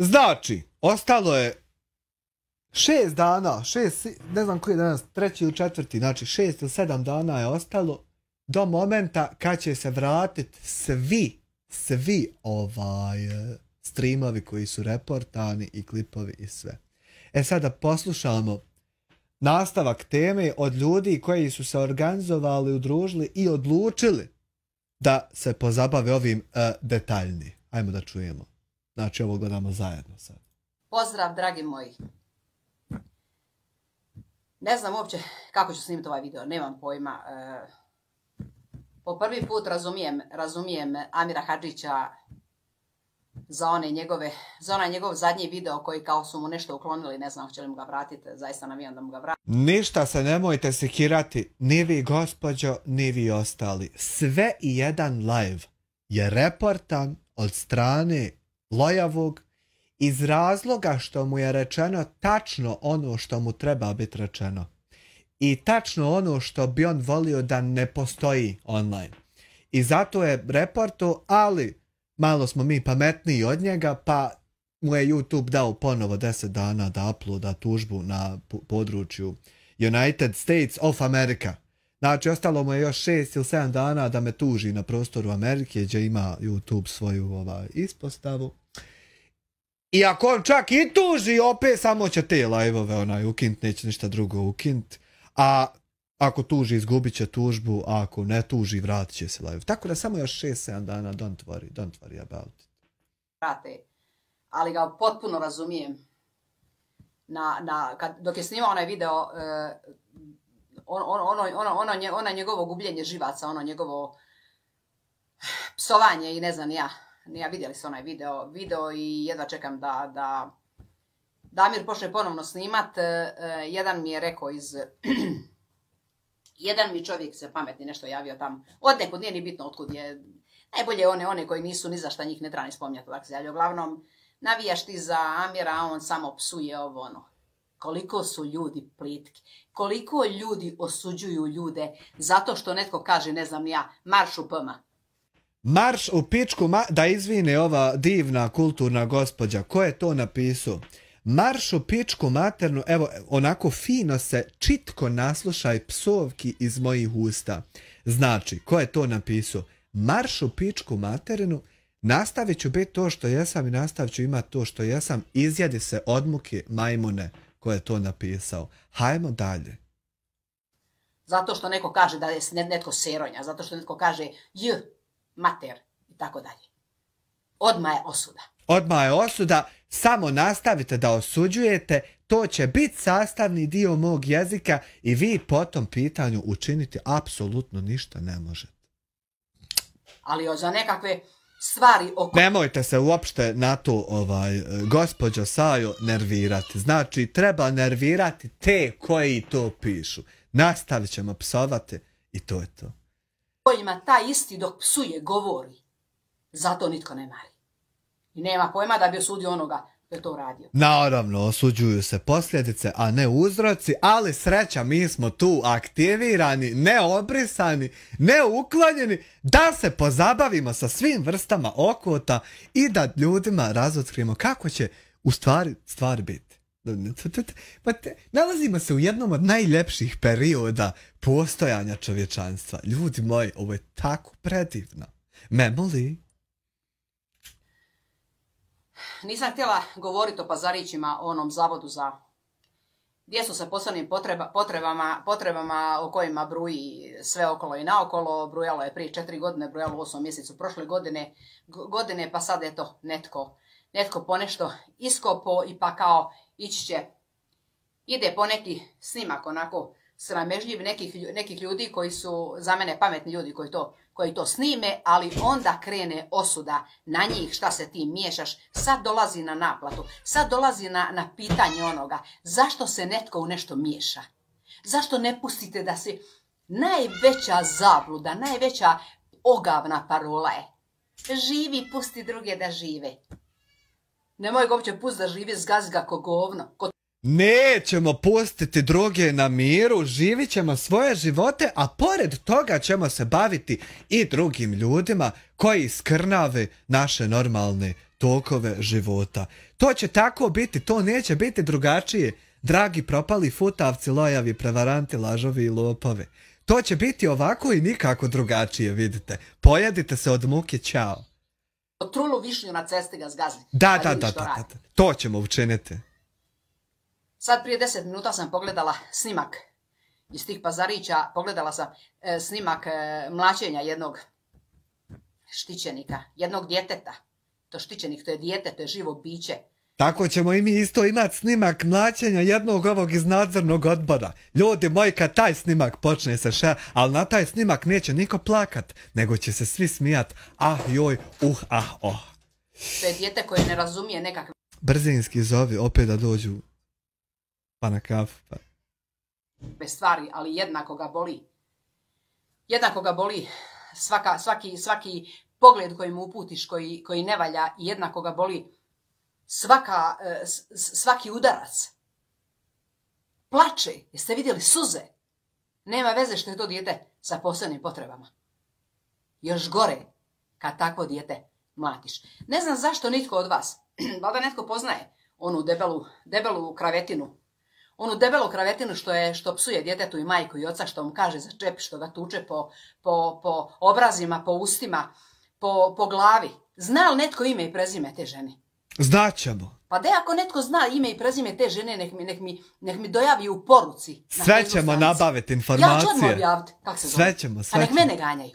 Znači, ostalo je 6 dana, ne znam koji je danas, 3. ili 4. Znači 6 ili 7 dana je ostalo do momenta kad će se vratiti svi streamovi koji su reportani i klipovi i sve. Sada poslušamo nastavak teme od ljudi koji su se organizovali, udružili i odlučili da se pozabave ovim detaljnije. Ajmo da čujemo. Znači, ovo gledamo zajedno sad. Pozdrav, dragi moji. Ne znam uopće kako ću snimiti ovaj video, nemam pojma. Po prvi put razumijem Amira Hadžića za onaj njegov zadnji video koji kao su mu nešto uklonili, ne znam hoće li mu ga vratiti, zaista navijam da mu ga vrati. Ništa se nemojte sekirati, ni vi gospođo, ni vi ostali. Sve i jedan live je reportan od strane Lojavog iz razloga što mu je rečeno tačno ono što mu treba biti rečeno. I tačno ono što bi on volio da ne postoji online. I zato je reporto, ali malo smo mi pametniji od njega, pa mu je YouTube dao ponovo 10 dana da uploada tužbu na području United States of America. Znači, ostalo mu je još 6 ili 7 dana da me tuži na prostoru Amerike, gdje ima YouTube svoju ispostavu. I ako on čak i tuži, opet samo će te live-ove ukinut, neće ništa drugo ukinut. A ako tuži, izgubit će tužbu, a ako ne tuži, vratit će se live. Tako da samo još 6-7 dana, don't worry about it. Ali ga potpuno razumijem. Dok je snimao onaj video, ono njegovo gubljenje živaca, ono njegovo psovanje i ne znam ja vidjeli su onaj video i jedva čekam da Damir počne ponovno snimat. Jedan mi je rekao jedan mi čovjek se pametni nešto javio tam, od nekud, nije ni bitno otkud je, najbolje one koji nisu ni za šta, njih ne treba ni spominjati, tako se javio. Uglavnom, navijaš ti za Amira, a on samo psuje ovo ono. Koliko su ljudi plitki, koliko ljudi osuđuju ljude zato što netko kaže, ne znam ja, marš u P-ma. Marš u pičku, da izvine ova divna kulturna gospođa, ko je to napisao? Marš u pičku maternu, evo, onako fino se čitko naslušaj psovki iz mojih usta. Znači, ko je to napisao? Marš u pičku materinu, nastavit ću biti to što jesam i nastavit ću imati to što jesam, izjedi se od muke majmune, ko je to napisao. Hajmo dalje. Zato što neko kaže da je netko seronja, zato što netko kaže mater i tako dalje. Odmah je osuda. Odmah je osuda, samo nastavite da osuđujete, to će biti sastavni dio mog jezika i vi po tom pitanju učiniti apsolutno ništa ne možete. Ali za nekakve stvari oko... Nemojte se uopšte na to, gospođo Sajo, nervirati. Znači, treba nervirati te koji to pišu. Nastavit ćemo psovati i to je to. Kojima taj isti dok psuje govori, zato nitko ne mari. I nema pojma da bi osudio onoga koji je to radio. Naravno, osuđuju se posljedice, a ne uzroci, ali sreća, mi smo tu aktivirani, neobrisani, neuklonjeni, da se pozabavimo sa svim vrstama okota i da ljudima razotkrijemo kako će u stvari biti. Nalazimo se u jednom od najljepših perioda postojanja čovječanstva. Ljudi moji, ovo je tako predivno. Memoli. Nisam htjela govoriti o Pazarićima, o onom zavodu za djecu sa posebnim potrebama o kojima bruji sve okolo i naokolo. Brujalo je prije 4 godine, brujalo u 8. mjesecu prošle godine, pa sad eto netko ponešto iskopo i pa kao ide po neki snimak onako sramežljiv nekih ljudi koji su za mene pametni ljudi koji to snime, ali onda krene osuda na njih, šta se ti miješaš, sad dolazi na naplatu, sad dolazi na pitanje onoga, zašto se netko u nešto miješa? Zašto ne pustite da se najveća zabluda, najveća ogavna parola je, živi, pusti druge da žive. Nemoj ga uopće pustiti da živi, zgazi ga ko govno. Nećemo pustiti druge na miru, živit ćemo svoje živote, a pored toga ćemo se baviti i drugim ljudima koji skrnave naše normalne tokove života. To će tako biti, to neće biti drugačije, dragi propali futavci, lojavi, prevaranti, lažovi i lopove. To će biti ovako i nikako drugačije, vidite. Pojedite se od muke, čao. Trulu višnju na cesti ga zgazi. Da. To ćemo učiniti. Sad prije 10 minuta sam pogledala snimak iz tih Pazarića, pogledala sam snimak mlaćenja jednog štićenika, jednog djeteta. To štićenik, to je dijete, to je živo biće. Tako ćemo i mi isto imati snimak mlaćenja jednog ovog iz nadzornog odbora. Ljudi moji, kad taj snimak počne se ali na taj snimak neće niko plakat, nego će se svi smijat. Ah joj, oh. To je dijete koje ne razumije nekakve... Brzinski zovi, opet da dođu pa na kafu. stvari, ali jednako ga boli. Jednako ga boli svaki pogled koji mu uputiš, koji ne valja, i jednako ga boli svaki udarac. Plače, jeste vidjeli suze? Nema veze što je to dijete sa posebnim potrebama. Još gore kad takvo dijete mlatiš. Ne znam zašto nitko od vas, valjda netko poznaje onu debelu kravetinu. Onu debelu kravetinu što psuje djetetu i majku i oca, što mu kaže za čep, što ga tuče po obrazima, po ustima, po glavi. Zna li netko ime i prezime te žene? Znaćemo. Pa da ako netko zna ime i prezime te žene, nek mi dojavi u poruci. Sve ćemo nabaviti informacije. Ja ću odmah objaviti kako se zove. Sve ćemo. A nek mene ganjaju.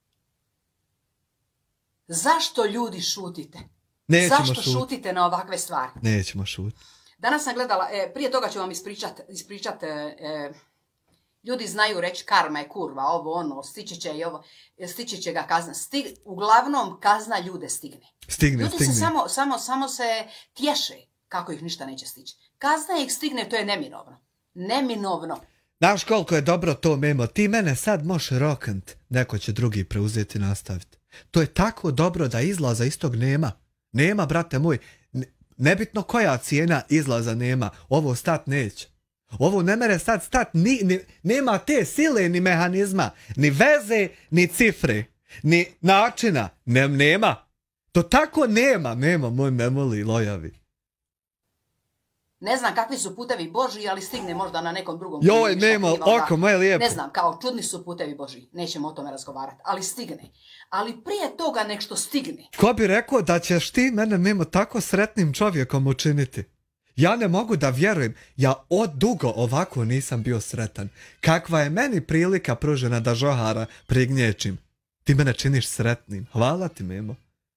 Zašto ljudi šutite? Zašto šutite na ovakve stvari? Nećemo šutiti. Danas sam gledala, prije toga ću vam ispričat, ljudi znaju reći karma je kurva, ovo ono, stići će ga kazna. Uglavnom kazna ljude stigne. Ljudi se samo se tješe kako ih ništa neće stići. Kazna ih stigne, to je neminovno. Neminovno. Znaš koliko je dobro to, Memo, ti mene sad možeš rokant, neko će drugi preuzeti i nastaviti. To je tako dobro da izlaza istog nema. Nema, brate moj. Nebitno koja cijena izlaza nema, ovo stat neće. Ovo ne mere sad stat, nema te sile ni mehanizma, ni veze, ni cifre, ni načina. Nema. To tako nema, moj memoli lojavi. Ne znam kakvi su putevi Božji, ali stigne možda na nekom drugom. Joj, Memo, oko moje lijepo. Ne znam, kao čudni su putevi Božji, nećemo o tome razgovarati, ali stigne. Ali prije toga nek što stigne. Ko bi rekao da ćeš ti mene, Memo, tako sretnim čovjekom učiniti? Ja ne mogu da vjerujem, ja od dugo ovako nisam bio sretan. Kakva je meni prilika pružena da žohara prignječim. Ti mene činiš sretnim. Hvala ti, Memo.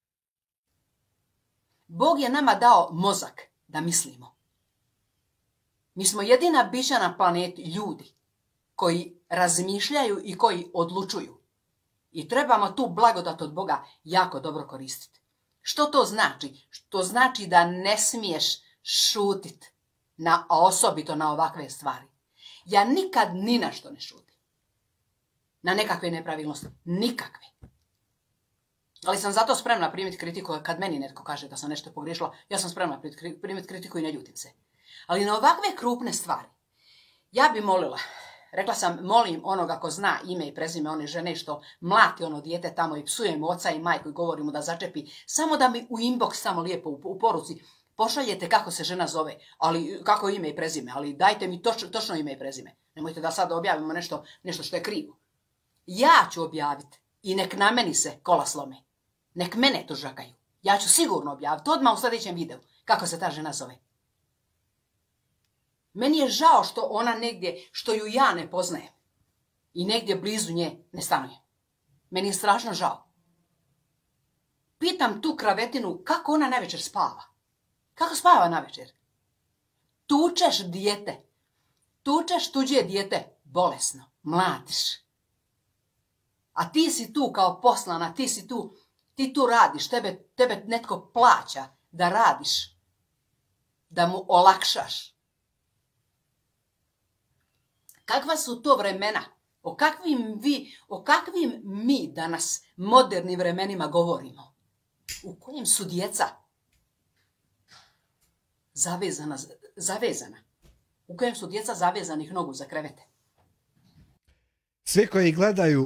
Bog je nama dao mozak da mislimo. Mi smo jedina bića na planeti, ljudi, koji razmišljaju i koji odlučuju. I trebamo tu blagodat od Boga jako dobro koristiti. Što to znači? To znači da ne smiješ šutit, a osobito na ovakve stvari. Ja nikad ni na što ne šutim. Na nekakve nepravilnosti. Nikakve. Ali sam zato spremna primiti kritiku kad meni netko kaže da sam nešto pogriješila. Ja sam spremna primiti kritiku i ne ljutim se. Ali na ovakve krupne stvari ja bi molila, rekla sam, molim onoga ko zna ime i prezime one žene što mlati ono dijete tamo i psuje mu oca i majku i govori mu da začepi, samo da mi u inbox samo lijepo u poruci pošaljete kako se žena zove, ali kako ime i prezime, ali dajte mi točno ime i prezime. Nemojte da sad objavimo nešto što je krivo. Ja ću objaviti i nek na meni se kola slome. Nek mene to žakaju. Ja ću sigurno objaviti odmah u sljedećem videu kako se ta žena zove. Meni je žao što ona negdje, što ju ja ne poznajem i negdje blizu nje ne stanuje. Meni je strašno žao. Pitam tu kravetinu kako ona navečer spava. Kako spava navečer? Tučeš dijete. Tučeš tuđe dijete bolesno. Mlatiš. A ti si tu kao poslana, ti tu radiš. Tebe netko plaća da radiš. Da mu olakšaš. Kakva su to vremena? O kakvim mi danas modernim vremenima govorimo? U kojem su djeca zavezana u kojem su djeca zavezanih nogu za krevete. Svi koji gledaju,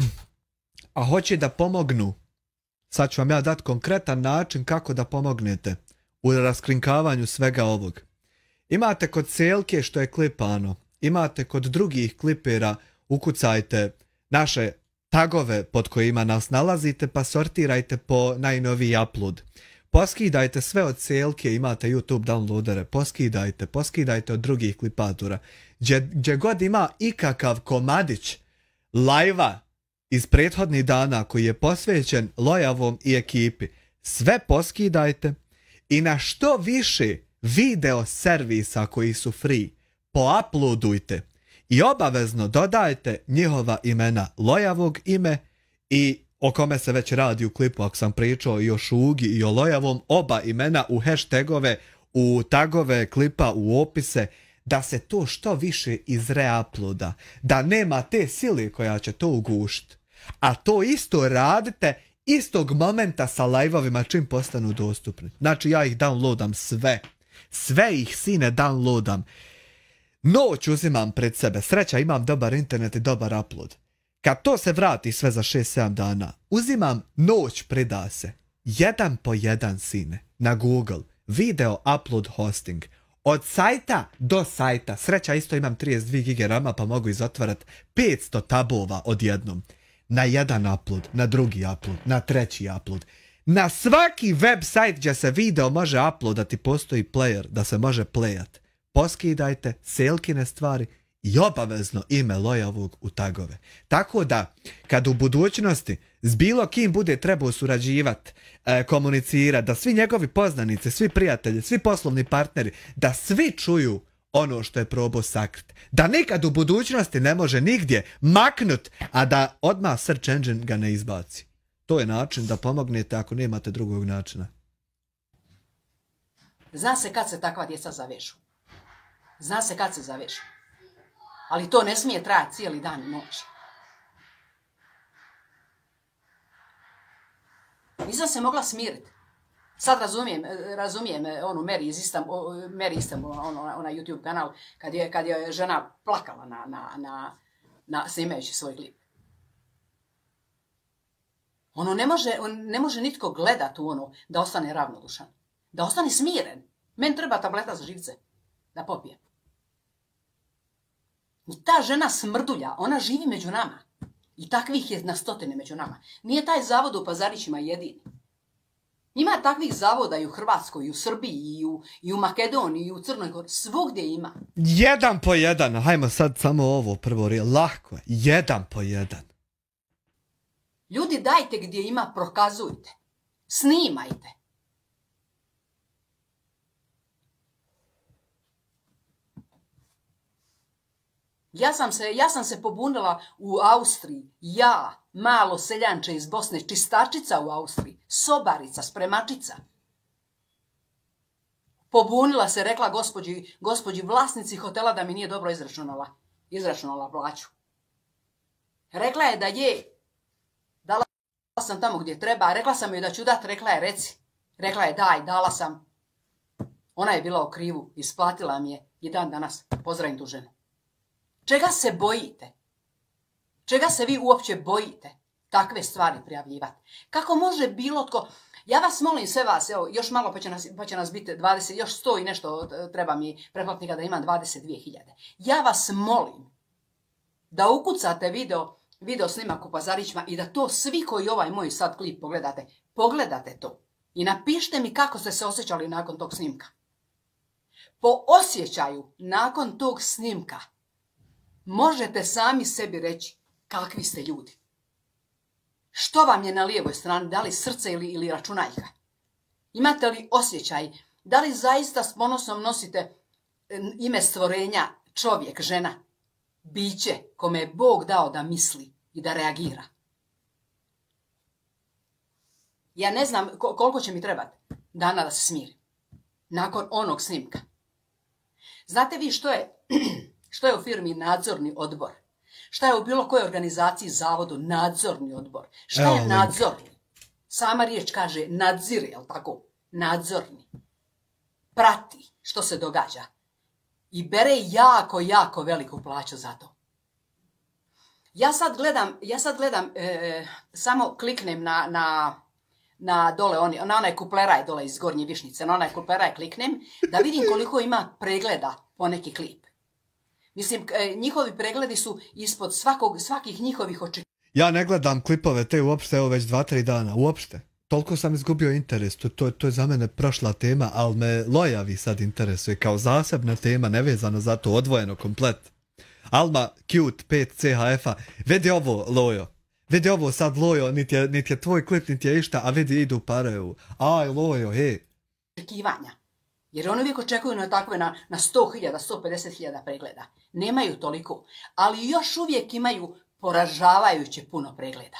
a hoće da pomognu, sad ću vam ja dati konkretan način kako da pomognete u raskrinkavanju svega ovog. Imate kod Selke što je klipano, imate kod drugih klipera, ukucajte naše tagove pod kojima nas nalazite pa sortirajte po najnoviji upload. Poskidajte sve od Selke, imate YouTube downloadere, poskidajte od drugih klipatora. Gdje god ima ikakav komadić live-a iz prethodnih dana koji je posvećen Lojavom i ekipi, sve poskidajte i na što više video servisa koji su free pouploadujte i obavezno dodajte njihova imena, Lojavog ime i o kome se već radi u klipu, ako sam pričao i o Šugi i o Lojavom, oba imena u hashtagove, u tagove klipa, u opise, da se to što više izreuploada, da nema te sile koja će to ugušiti. A to isto radite istog momenta sa live-ovima čim postanu dostupni. Znači ja ih downloadam sve ih sine downloadam. Noć uzimam pred sebe, sreća imam dobar internet i dobar upload. Kad to se vrati sve za 6-7 dana, uzimam noć preda se, jedan po jedan sine, na Google, video upload hosting, od sajta do sajta, sreća isto imam 32 GB rama pa mogu izotvarat 500 tabova odjednom, na jedan upload, na drugi upload, na treći upload. Na svaki website gdje se video može uploadati postoji player da se može playat. Poskidajte Selkine stvari i obavezno ime Lojavog u tagove. Tako da, kad u budućnosti s bilo kim bude trebao surađivati, komunicirati, da svi njegovi poznanici, svi prijatelji, svi poslovni partneri, da svi čuju ono što je probao sakrit. Da nikad u budućnosti ne može nigdje maknut, a da odmah search engine ga ne izbaci. To je način da pomognete ako nemate drugog načina. Zna se kad se takva djeca zavežu. Zna se kad se zavežu. Ali to ne smije trajati cijeli dan i noć. Nisam se mogla smiriti. Sad razumijem onu Mary iz Istanbul, ona YouTube kanal, kad je žena plakala na snimajući svoj klip. Ono ne može nitko gledat u ono da ostane ravnodušan. Da ostane smiren. Meni treba tableta za živce da popijem. I ta žena smrdulja, ona živi među nama. I takvih je na stotine među nama. Nije taj zavod u Pazarićima jedini. Ima takvih zavoda i u Hrvatskoj, i u Srbiji, i u Makedoniji, i u Crnoj Gori. Svugdje ima. Jedan po jedan. Hajmo sad samo ovo prvo. Lahko je. Jedan po jedan. Ljudi, dajte gdje ima, prokazujte. Snimajte. Ja sam se pobunila u Austriji. Ja, malo seljanče iz Bosne, čistačica u Austriji, sobarica, spremačica. Pobunila se, rekla gospođi vlasnici hotela da mi nije dobro izračunala plaću. Rekla je da je, dala sam tamo gdje treba, rekla sam joj da ću dat, rekla je reci. Rekla je daj, dala sam. Ona je bila u krivu, isplatila mi je i dan danas pozdravim tu ženu. Čega se bojite? Čega se vi uopće bojite takve stvari prijavljivati? Kako može bilo tko... Ja vas molim sve vas, evo, još malo pa će nas biti 20, još 100 i nešto treba mi pretplatnika da imam 22.000. Ja vas molim da ukucate video snimak u Pazarićima i da to svi koji ovaj moj sad klip pogledate to. I napišite mi kako ste se osjećali nakon tog snimka. Po osjećaju nakon tog snimka možete sami sebi reći kakvi ste ljudi. Što vam je na lijevoj strani, da li srce ili računajka? Imate li osjećaj, da li zaista s ponosom nosite ime stvorenja, čovjek, žena, biće kome je Bog dao da misli i da reagira? Ja ne znam koliko će mi trebati dana da se smirim nakon onog snimka. Znate vi što je u firmi nadzorni odbor? Šta je u bilo kojoj organizaciji, zavodu, nadzorni odbor? Šta je nadzorni? Sama riječ kaže nadzire, jel tako? Nadzorni. Prati što se događa. i bere jako, jako veliku plaću za to. Ja sad gledam, samo kliknem na dole, na onaj kupleraj dole iz Gornje Višnjice, na onaj kupleraj kliknem, da vidim koliko ima pregleda po neki klip. Mislim, njihovi pregledi su ispod svakih njihovih očekivanja. Ja ne gledam klipove te uopšte, evo već 2-3 dana, uopšte. Toliko sam izgubio interes, to je za mene prošla tema, ali me lojavi sad interesuje kao zasebna tema, nevezano za to, odvojeno komplet. Alma, cute, 5 CHF-a, vidi ovo, Lojo. Vidi ovo sad, Lojo, niti je tvoj klip, niti je išta, a vidi idu pare u. Aj, Lojo, hej. Očekivanja. Jer oni uvijek očekuju na takve na 100.000, 150.000 pregleda. Nemaju toliko, ali još uvijek imaju poražavajuće puno pregleda.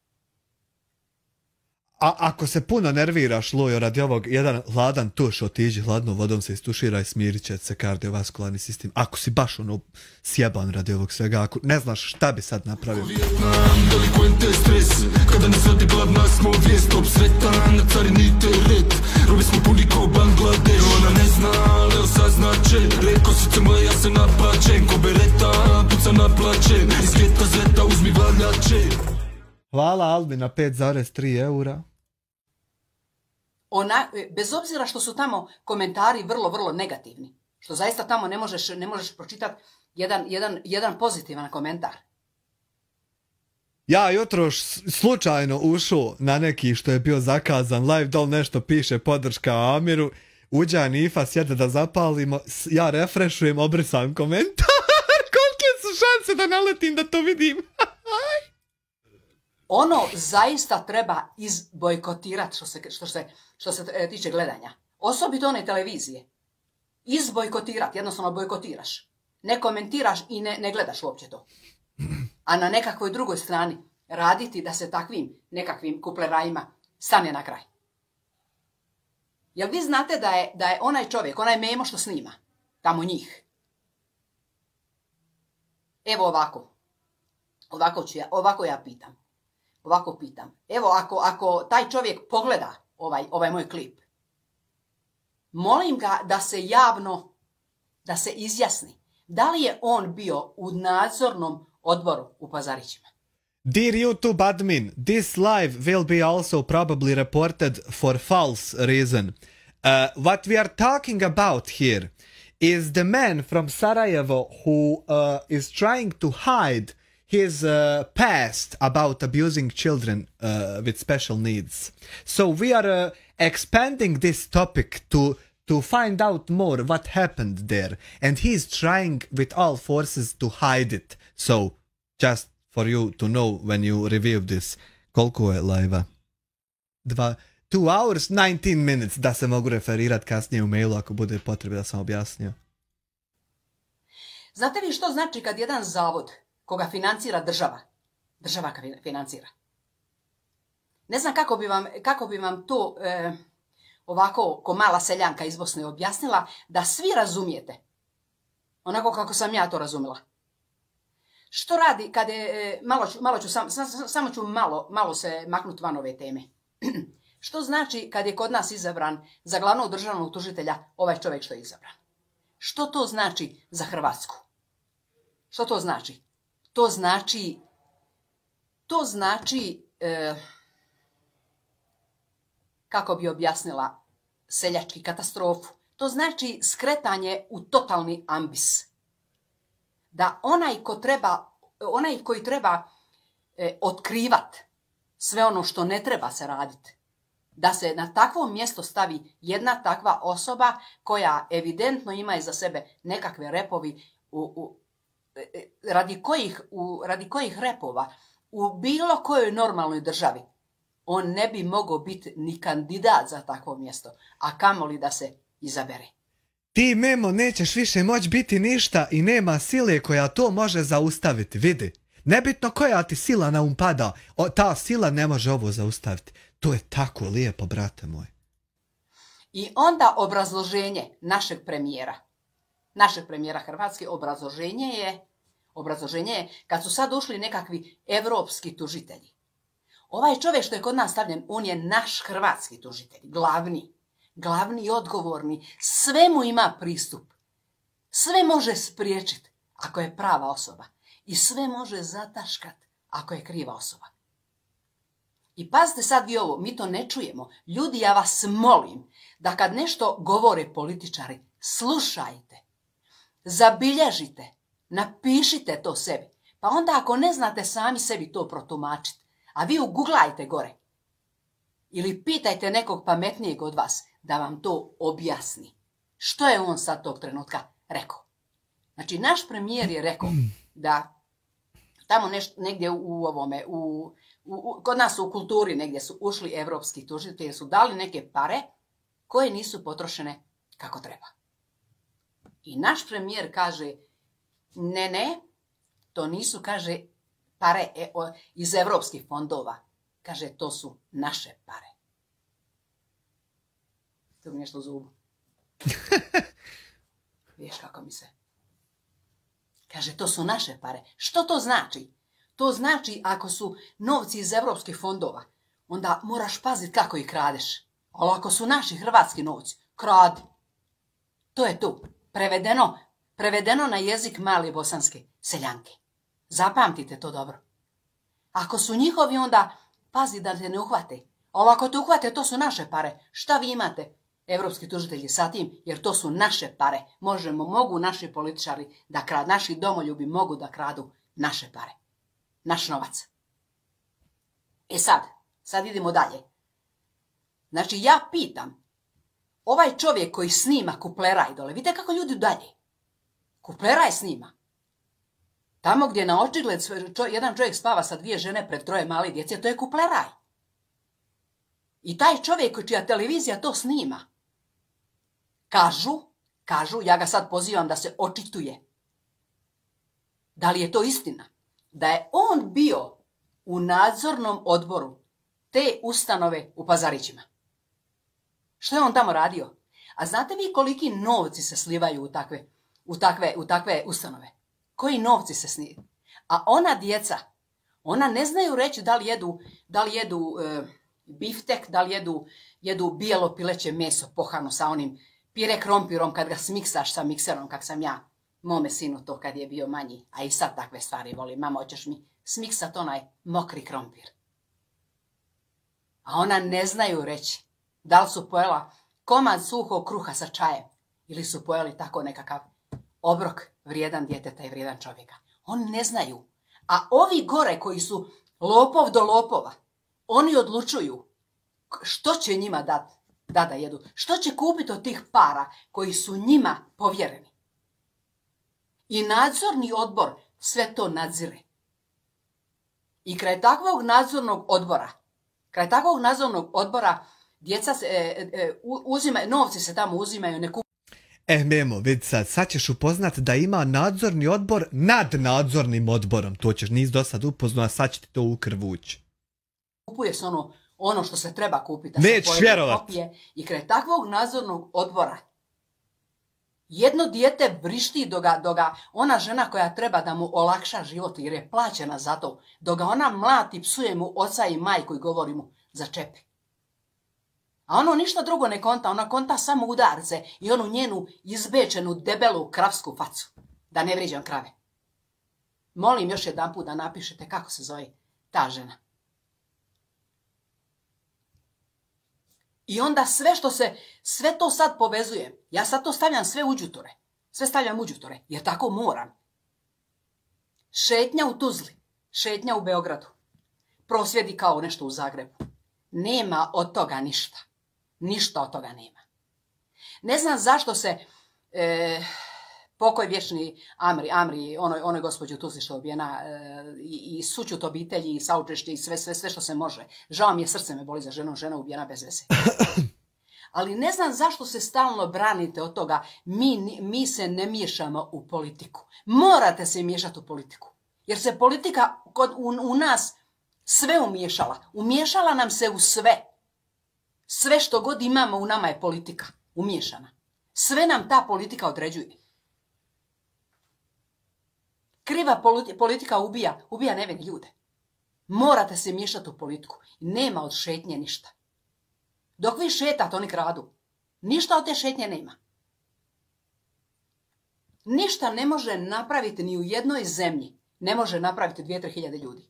A ako se puno nerviraš, Lojo, radi ovog, jedan hladan tuš, otiđi hladnom vodom se istuširaj, smirit će se kardiovaskularni sistem. Ako si baš ono sjeban radi ovog svega, ako ne znaš šta bi sad napravio. Delikvente stres, kada ne zvati glavna smo vijest, obsretan, carinite red, robi smo puni ko Bangladeš, ona ne zna, ali osaznače, reko srce moje, ja se naplačem, ko bereta, puca naplačem, iz svijeta zleta uzmi valjače. Hvala Albi na 5,3 eura. Bez obzira što su tamo komentari vrlo, vrlo negativni, što zaista tamo ne možeš pročitati jedan pozitivan komentar. Ja jutros slučajno ušao na neki što je bio zakazan live, dol nešto piše podrška Amiru, uđa Nifa, sjede da zapalimo, ja refreshujem, obrisam komentar, kolike su šanse da naletim da to vidim. Ono zaista treba izbojkotirati što se tiče gledanja. Osobito one televizije. Izbojkotirati, jednostavno bojkotiraš. Ne komentiraš i ne gledaš uopće to. A na nekakvoj drugoj strani raditi da se takvim nekakvim kuplerajima stane na kraj. Jel vi znate da je onaj čovjek, onaj memo što snima, tamo njih. Evo ovako. Ovako ja pitam. Ovako pitam. Evo, ako taj čovjek pogleda ovaj moj klip, molim ga da se javno, da se izjasni. Da li je on bio u nadzornom odboru u Pazarićima? Dear YouTube admin, this live will be also probably reported for false reason. What we are talking about here is the man from Sarajevo who is trying to hide his past about abusing children with special needs. So we are expanding this topic to find out more what happened there, and he's trying with all forces to hide it. So just for you to know when you review this, koliko je live-a? 2 hours 19 minutes, da se mogu referirati kasnije u mailu ako bude potrebe da sam objasnio. Znate li što znači kad jedan zavod koga financira država ga financira? Ne znam kako bi vam to ovako ko mala seljanka iz Bosne objasnila da svi razumijete. Onako kako sam ja to razumjela. Što radi kad je, samo ću malo se maknuti van ove teme. Što znači kad je kod nas izabran za glavnog državnog tužitelja ovaj čovjek što je izabran? Što to znači za Hrvatsku? Što to znači? To znači, kako bi objasnila seljački, katastrofu. To znači skretanje u totalni ambis. Da onaj koji treba otkrivat sve ono što ne treba se raditi, da se na takvo mjesto stavi jedna takva osoba koja evidentno ima iza sebe nekakve repovi radi kojih repova u bilo kojoj normalnoj državi on ne bi mogao biti ni kandidat za takvo mjesto, a kamoli da se izabere. Ti, Memo, nećeš više moći biti ništa i nema sile koja to može zaustaviti, vidi. Nebitno koja ti sila na pada, ta sila ne može ovo zaustaviti. To je tako lijepo, brate moj. I onda obrazloženje našeg premijera Hrvatske, obrazloženje je kad su sad ušli nekakvi evropski tužitelji. Ovaj čovjek što je kod nas stavljen, on je naš hrvatski tužitelj, glavni i odgovorni, sve mu ima pristup. Sve može spriječiti ako je prava osoba. I sve može zataškati ako je kriva osoba. I pazite sad vi ovo, mi to ne čujemo. Ljudi, ja vas molim da kad nešto govore političari, slušajte, zabilježite, napišite to sebi. Pa onda ako ne znate sami sebi to protumačiti, a vi uguglajte gore. Ili pitajte nekog pametnijeg od vas da vam to objasni. Što je on sad tog trenutka rekao? Znači, naš premijer je rekao da tamo negdje kod nas u kulturi negdje su ušli evropski tužitelji, su dali neke pare koje nisu potrošene kako treba. I naš premijer kaže, ne, to nisu, kaže, pare iz evropskih fondova. Kaže, to su naše pare. To mi nešto u zubu. Viš kako mi se... Kaže, to su naše pare. Što to znači? To znači ako su novci iz evropskih fondova, onda moraš paziti kako ih kradeš. Ali ako su naši hrvatski novci, kradi. To je to. Prevedeno na jezik male bosanske seljanke. Zapamtite to dobro. Ako su njihovi, onda pazi da te ne uhvate. Ali ako te uhvate, to su naše pare. Šta vi imate, evropski tužitelji, sa tim? Jer to su naše pare. Mogu naši političari da kradu, naši domoljubi mogu da kradu naše pare. Naš novac. E sad idemo dalje. Znači, ja pitam, ovaj čovjek koji snima kupleraj dole, vidite kako ljudi dalje. Kupleraj snima. Tamo gdje na očigled jedan čovjek spava sa 2 žene pred 3 male djece, to je kupleraj. I taj čovjek čija televizija to snima, kažu, ja ga sad pozivam da se očituje. Da li je to istina? Da je on bio u nadzornom odboru te ustanove u Pazarićima. Što je on tamo radio? A znate vi koliki novci se slivaju u takve ustanove? Koji novci se slivaju? A ona djeca, ona ne znaju reći da li jedu biftek, da li jedu bijelo pileće meso pohano sa onim pire krompirom kad ga smiksaš sa mikserom, kak sam ja mome sinu to kad je bio manji, a i sad takve stvari volim. Mama, hoćeš mi smiksat onaj mokri krompir? A ona ne znaju reći da li su pojela komad suhog kruha sa čajem ili su pojeli tako nekakav obrok vrijedan djeteta i vrijedan čovjeka. Oni ne znaju. A ovi gore koji su lopov do lopova, oni odlučuju što će njima da jedu. Što će kupiti od tih para koji su njima povjereni. I nadzorni odbor sve to nadzire. I kraj takvog nadzornog odbora djeca novci se tamo uzimaju, ne kupuju. Memo, vidi sad ćeš upoznat da ima nadzorni odbor nad nadzornim odborom. To ćeš nis do sad upoznao, a sad će ti to u krv ući. Kupuje se ono što se treba kupiti. Nećeš vjerovat. I kraj takvog nadzornog odbora jedno dijete vrišti do ga ona žena koja treba da mu olakša život jer je plaćena za to, dok ga ona mlati, psuje mu oca i majku i govori mu začepi. A ono ništa drugo ne konta, ona konta samo udarce i onu njenu izbečenu debelu kravsku facu. Da ne vrijeđam krave. Molim još jedanput da napišete kako se zove ta žena. I onda sve to sad povezujem. Ja sad to stavljam sve u đuture. Sve stavljam u đuture, jer tako moram. Šetnja u Tuzli, šetnja u Beogradu. Prosvjedi kao nešto u Zagrebu. Nema od toga ništa. Ništa od toga nema. Ne znam zašto se pokoj vječni Amri, onoj gospođi u Tuzli što je ubijena, i sućut obitelji, i saučešće, i sve što se može. Žao mi je, srce me boli za žena ubijena bez veze. Ali ne znam zašto se stalno branite od toga. Mi se ne miješamo u politiku. Morate se miješati u politiku. Jer se politika u nas sve umiješala. Umiješala nam se u sve. Sve što god imamo u nama je politika. Umiješana. Sve nam ta politika određuje. Kriva politika ubija nevine ljude. Morate se miješati u politiku. Nema od šetnje ništa. Dok vi šetate, oni kradu. Ništa od te šetnje nema. Ništa ne može napraviti ni u jednoj zemlji. Ne može napraviti 2-3 hiljade ljudi.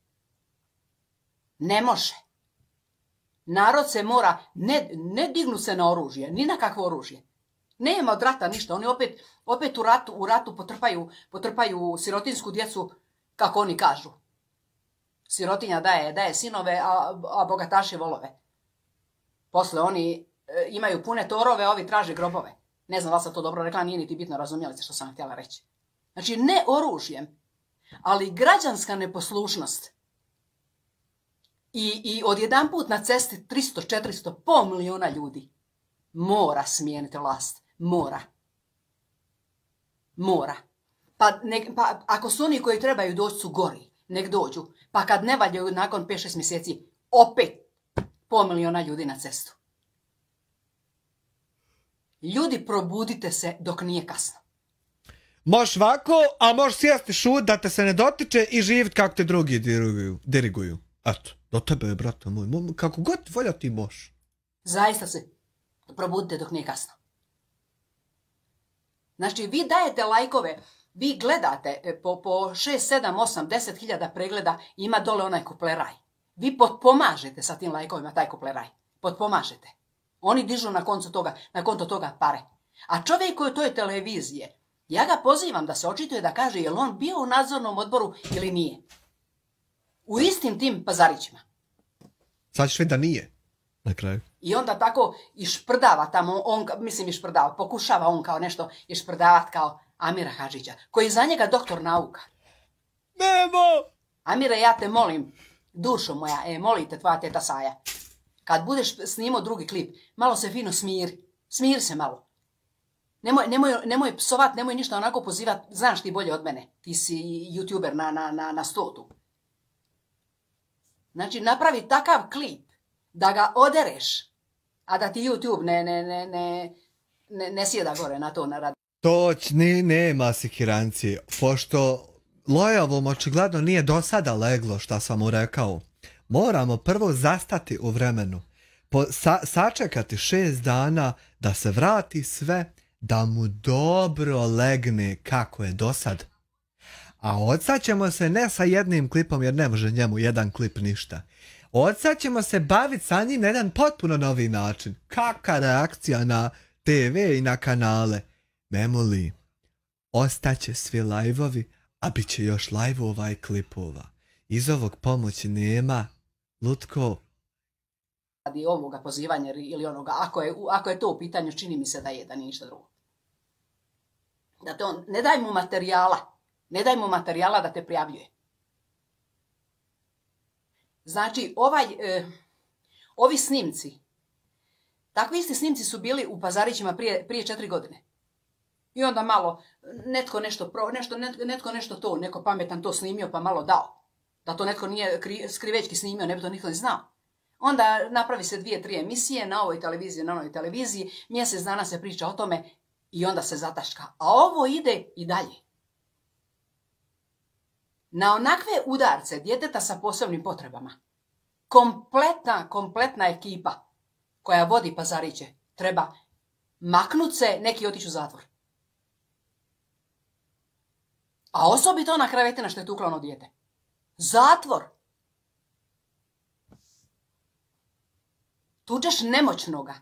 Ne može. Narod se mora, ne dignu se na oružje, ni na kakvo oružje. Nema od rata ništa. Oni opet u ratu potrpaju sirotinsku djecu, kako oni kažu. Sirotinja daje sinove, a bogataši volove. Posle oni imaju pune torove, a ovi traže grobove. Ne znam da sam to dobro rekla, nije niti bitno, razumjeli ste što sam htjela reći. Znači, ne oružjem, ali građanska neposlušnost. I odjedanput na cesti 300, 400, pol milijuna ljudi mora smijeniti vlast. Mora. Pa ako su oni koji trebaju doći su gori, nek dođu. Pa kad ne valjaju nakon 5-6 mjeseci, opet pol milijuna ljudi na cestu. Ljudi, probudite se dok nije kasno. Moš ovako, a moš sjesti šut da te se ne dotiče i živit kako te drugi diriguju. Eto, do tebe je, brate moj. Kako god volja ti moš. Zaista se probudite dok nije kasno. Znači, vi dajete lajkove, vi gledate po 6, 7, 8, 10 hiljada pregleda, ima dole onaj kupleraj. Vi potpomažete sa tim lajkovima taj kupleraj. Potpomažete. Oni dižu na konto toga pare. A čovjek koji to je televizije, ja ga pozivam da se očituje da kaže je li on bio u nadzornom odboru ili nije. U istim tim Pazarićima. Sad ćeš vidjeti da nije. Na kraju. I onda tako išprdava tamo, pokušava on kao nešto išprdavat kao Amira Hadžića, koji je za njega doktor nauka. Nemo! Amire, ja te molim, dušo moja, molite tvoja teta Saja, kad budeš snimao drugi klip, malo se fino smiri. Smiri se malo. Nemoj psovat, nemoj ništa onako pozivat, znaš ti bolje od mene. Ti si youtuber na stotu. Znači, napravi takav klip da ga odereš, a da ti YouTube ne sjeda gore na to naradi. Nema sikirancije, pošto Lojavom očigledno nije do sada leglo šta sam mu rekao. Moramo prvo zastati u vremenu, sačekati 6 dana da se vrati sve, da mu dobro legne kako je do sad. A odsad ćemo se ne sa jednim klipom, jer ne može njemu jedan klip ništa. Odsad ćemo se baviti sa njim na jedan potpuno novi način. Kakva reakcija na TV i na kanale. Memoli, ostaće svi live-ovi, a bit će još live-ova i klipova. Iz ovog pomoći nema. Lutko. Radi ovoga pozivanja ili onoga, ako je to u pitanju, čini mi se da nije ništa drugo. Da to, ne daj mu materijala da te prijavljuje. Znači, ovi snimci, takvi isti snimci su bili u Pazarićima prije 4 godine. I onda malo, netko neko pametan to snimio pa malo dao. Da to netko nije skrivečki snimio, ne bi to niko ni znao. Onda napravi se 2-3 emisije na ovoj televiziji, na onoj televiziji, mjesec dana se priča o tome i onda se zataška. A ovo ide i dalje. Na onakve udarce djeteta sa posebnim potrebama, kompletna ekipa koja vodi Pazariće treba maknut se, neki otići u zatvor. A osobito ona krevetina što je tukla ono dijete. Zatvor. Tučeš nemoćnoga.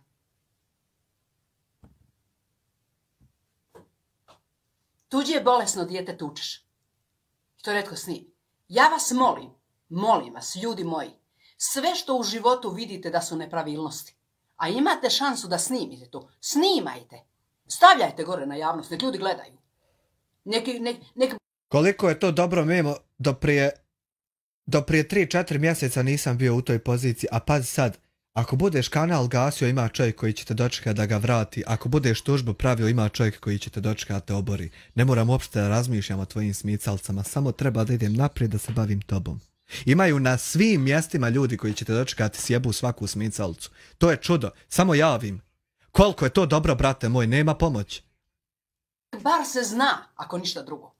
Tuđe bolesno dijete tučeš. I to retko snimi. Ja vas molim vas, ljudi moji, sve što u životu vidite da su nepravilnosti, a imate šansu da snimite to, snimajte. Stavljajte gore na javnost, nek ljudi gledaju. Koliko je to dobro memo, do prije 3-4 mjeseca nisam bio u toj poziciji, a pazi sad, ako budeš kanal gasio, ima čovjek koji će te dočekati da ga vrati, ako budeš tužbu pravio, ima čovjek koji će te dočekati da te obori. Ne moram uopšte da razmišljam o tvojim smicalcama, samo treba da idem naprijed da se bavim tobom. Imaju na svim mjestima ljudi koji će te dočekati, sjebu svaku smicalcu. To je čudo, samo javim. Koliko je to dobro, brate moj, nema pomoći. Bar se zna, ako ništa drugo.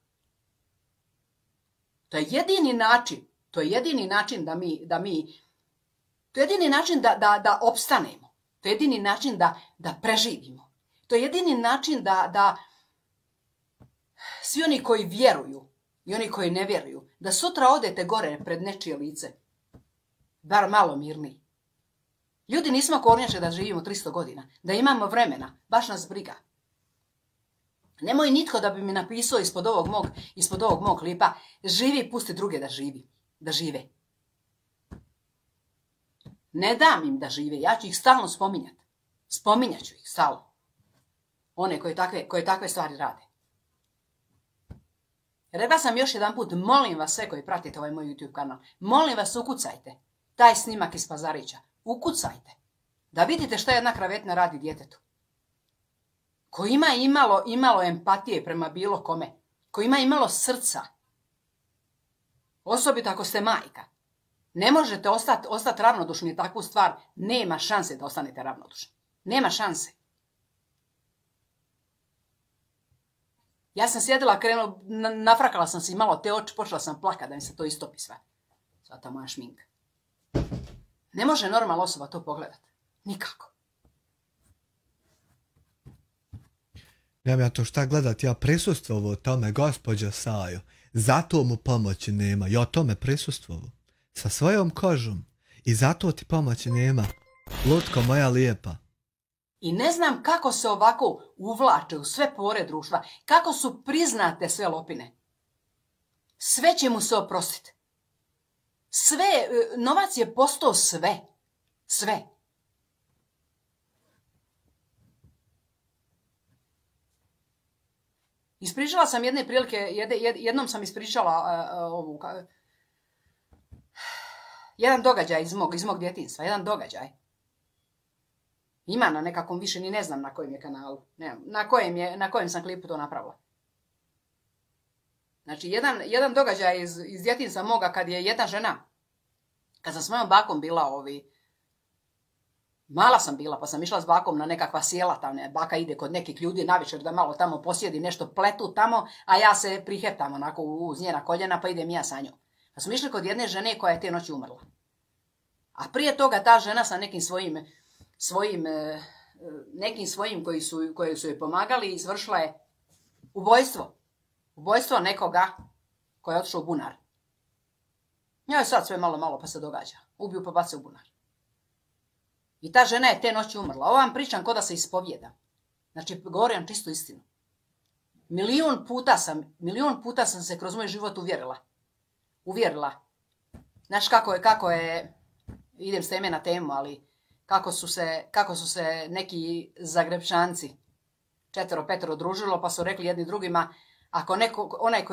To je jedini način da to je jedini način da opstanemo. To je jedini način da preživimo. To je jedini način svi oni koji vjeruju i oni koji ne vjeruju, da sutra odete gore pred nečije lice, bar malo mirniji. Ljudi nismo kornjače da živimo 300 godina, da imamo vremena, baš nas briga. Nemoj nitko da bi mi napisao ispod ovog mog klipa, živi, pusti druge da žive. Ne dam im da žive, ja ću ih stalno spominjati. Spominjat ću ih stalno. One koje takve stvari rade. Rekla sam još jedan put, molim vas sve koji pratite ovaj moj YouTube kanal, molim vas ukucajte taj snimak iz Pazarića. Ukucajte. Da vidite šta jedna kravetna radi djetetu. Ko ima imalo empatije prema bilo kome. Ko ima imalo srca. Osobito ako ste majka. Ne možete ostati ravnodušni takvu stvar. Nema šanse da ostanete ravnodušni. Nema šanse. Ja sam sjedila, nafrakala sam si malo te oči, počela sam plakati da mi se to istopi sve. Sva ta moja šminka. Ne može normalna osoba to pogledati. Nikako. Nemam ja to šta gledat, ja prisustvovao tome, gospođo Sajo. Zato mu pomoći nema. Ja tome prisustvovao. Sa svojom kožom. I zato ti pomoći nema. Lutko moja lijepa. I ne znam kako se ovako uvlače u sve pore društva. Kako su priznate sve lopine. Sve će mu se oprostiti. Sve, novac je postao sve. Sve. Ispričala sam jedne prilike, jednom sam ispričala jedan događaj iz mog djetinjstva, jedan događaj. Ima na nekakvom, više ni ne znam na kojem je kanalu, na kojem sam klipu to napravila. Znači, jedan događaj iz djetinjstva moga kad je jedna žena, kad sam s mojom bakom bila mala sam bila, pa sam išla s bakom na nekakva sjela, tamo baka ide kod nekih ljudi navečer da malo tamo posjedi, nešto pletu tamo, a ja se priheptam onako uz njena koljena, pa idem ja sa njom. Pa smo išli kod jedne žene koja je te noći umrla. A prije toga ta žena sa nekim svojim koji su joj pomagali izvršila je ubojstvo. Ubojstvo nekoga koji je otišao u bunar. Njoj sad sve malo pa se događa. Ubiju pa bace u bunar. I ta žena je te noći umrla. Ovo vam pričam ko da se ispovijeda. Znači, govorim čistu istinu. Milion puta sam se kroz moj život uvjerila. Znaš kako je, idem s teme na temu, ali kako su se neki Zagrebčanci 4-5 družilo, pa su rekli jedni drugima, ako onaj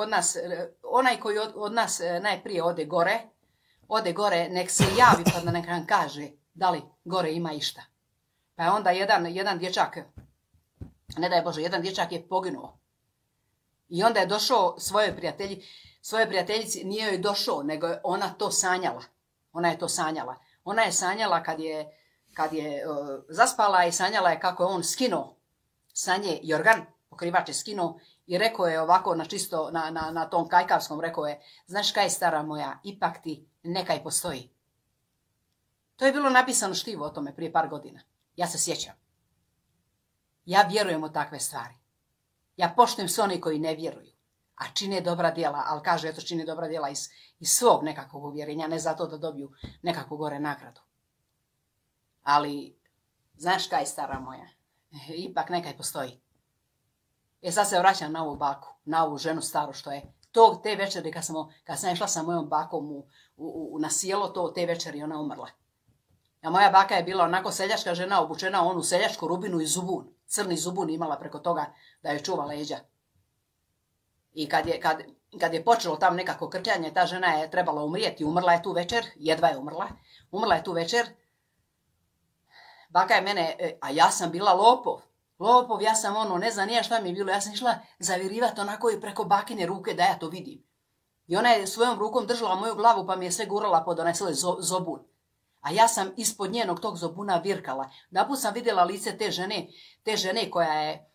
koji od nas najprije ode gore, nek se javi pa da nek nam kaže da li gore ima išta. Pa je onda jedan dječak, ne daj Bože, jedan dječak je poginuo. I onda je došao svojoj prijateljici, nije joj došao, nego je ona to sanjala. Ona je to sanjala. Ona je sanjala kad je zaspala i sanjala je kako je on skinuo sa nje jorgan, pokrivač je skinuo i rekao je ovako na tom kajkavskom, rekao je, znaš kaj stara moja, ipak ti nekaj postoji. To je bilo napisano štivo o tome prije par godina. Ja se sjećam. Ja vjerujem u takve stvari. Ja poštujem sve oni koji ne vjeruju, a čine dobra djela, ali kaže, eto, čine dobra djela iz svog nekakvog uvjerenja, ne zato da dobiju nekakvu gore nagradu. Ali, znaš kaj, stara moja, ipak nekaj postoji. Sad se vraćam na ovu baku, na ovu ženu staru što je. Te večeri kad sam išla sa mojom bakom na sjelo, te večeri ona umrla. A moja baka je bila onako seljačka žena, obučena u onu seljačku rubinu i zubun. Crni zubun imala preko toga da joj čuva leđa. I kad je počelo tam nekako krkljanje, ta žena je trebala umrijeti. Umrla je tu večer, jedva je umrla. Umrla je tu večer. Baka je mene, a ja sam bila lopov. Lopov, ja sam ne znam nije šta mi je bilo. Ja sam išla zavirivati onako i preko bakine ruke da ja to vidim. I ona je svojom rukom držala moju glavu pa mi je sve gurala pod onaj zobun. A ja sam ispod njenog tog zobuna virkala. Naput sam vidjela lice te žene koja je,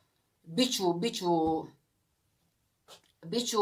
biću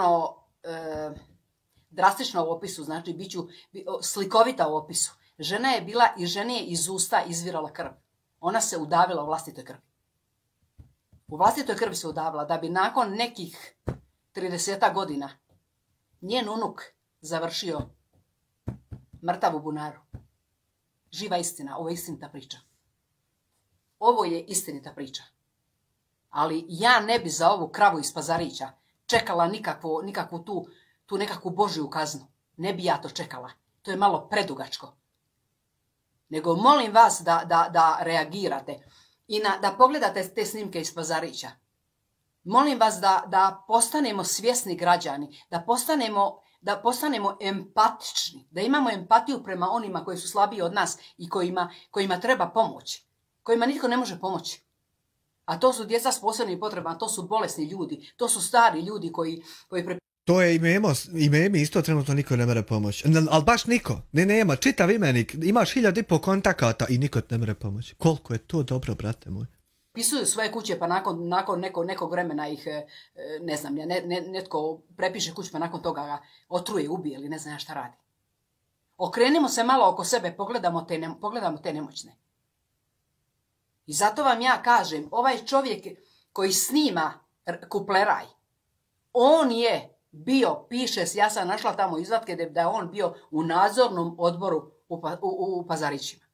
drastično u opisu, znači biću slikovita u opisu. Žena je bila i žene je iz usta izvirala krv. Ona se udavila u vlastitoj krvi. U vlastitoj krvi se udavila da bi nakon nekih 30 godina njen unuk završio mrtav u bunaru. Živa istina, ovo je istinita priča. Ovo je istinita priča. Ali ja ne bi za ovu kravu iz Pazarića čekala nikakvu tu nekakvu Božju kaznu. Ne bi ja to čekala. To je malo predugačko. Nego molim vas da reagirate i da pogledate te snimke iz Pazarića. Molim vas da postanemo svjesni građani, da postanemo empatični, da imamo empatiju prema onima koji su slabiji od nas i kojima treba pomoć, kojima nitko ne može pomoći. A to su djeca s posebnim potrebama, to su bolesni ljudi, to su stari ljudi koji To je ime isto trenutno niko ne mere pomoći. Ali baš niko. Nema. Čitav imenik. Imaš 1500 kontakata i niko ne mere pomoći. Koliko je to dobro, brate moj. Pisuju svoje kuće pa nakon nekog vremena ih, ne znam, netko prepiše kuću pa nakon toga ga otruje, ubije ili ne znam šta radi. Okrenimo se malo oko sebe, pogledamo te nemoćne. I zato vam ja kažem, ovaj čovjek koji snima kupleraj, on je bio, piše, ja sam našla tamo izvatke da je on bio u nadzornom odboru u Pazarićima.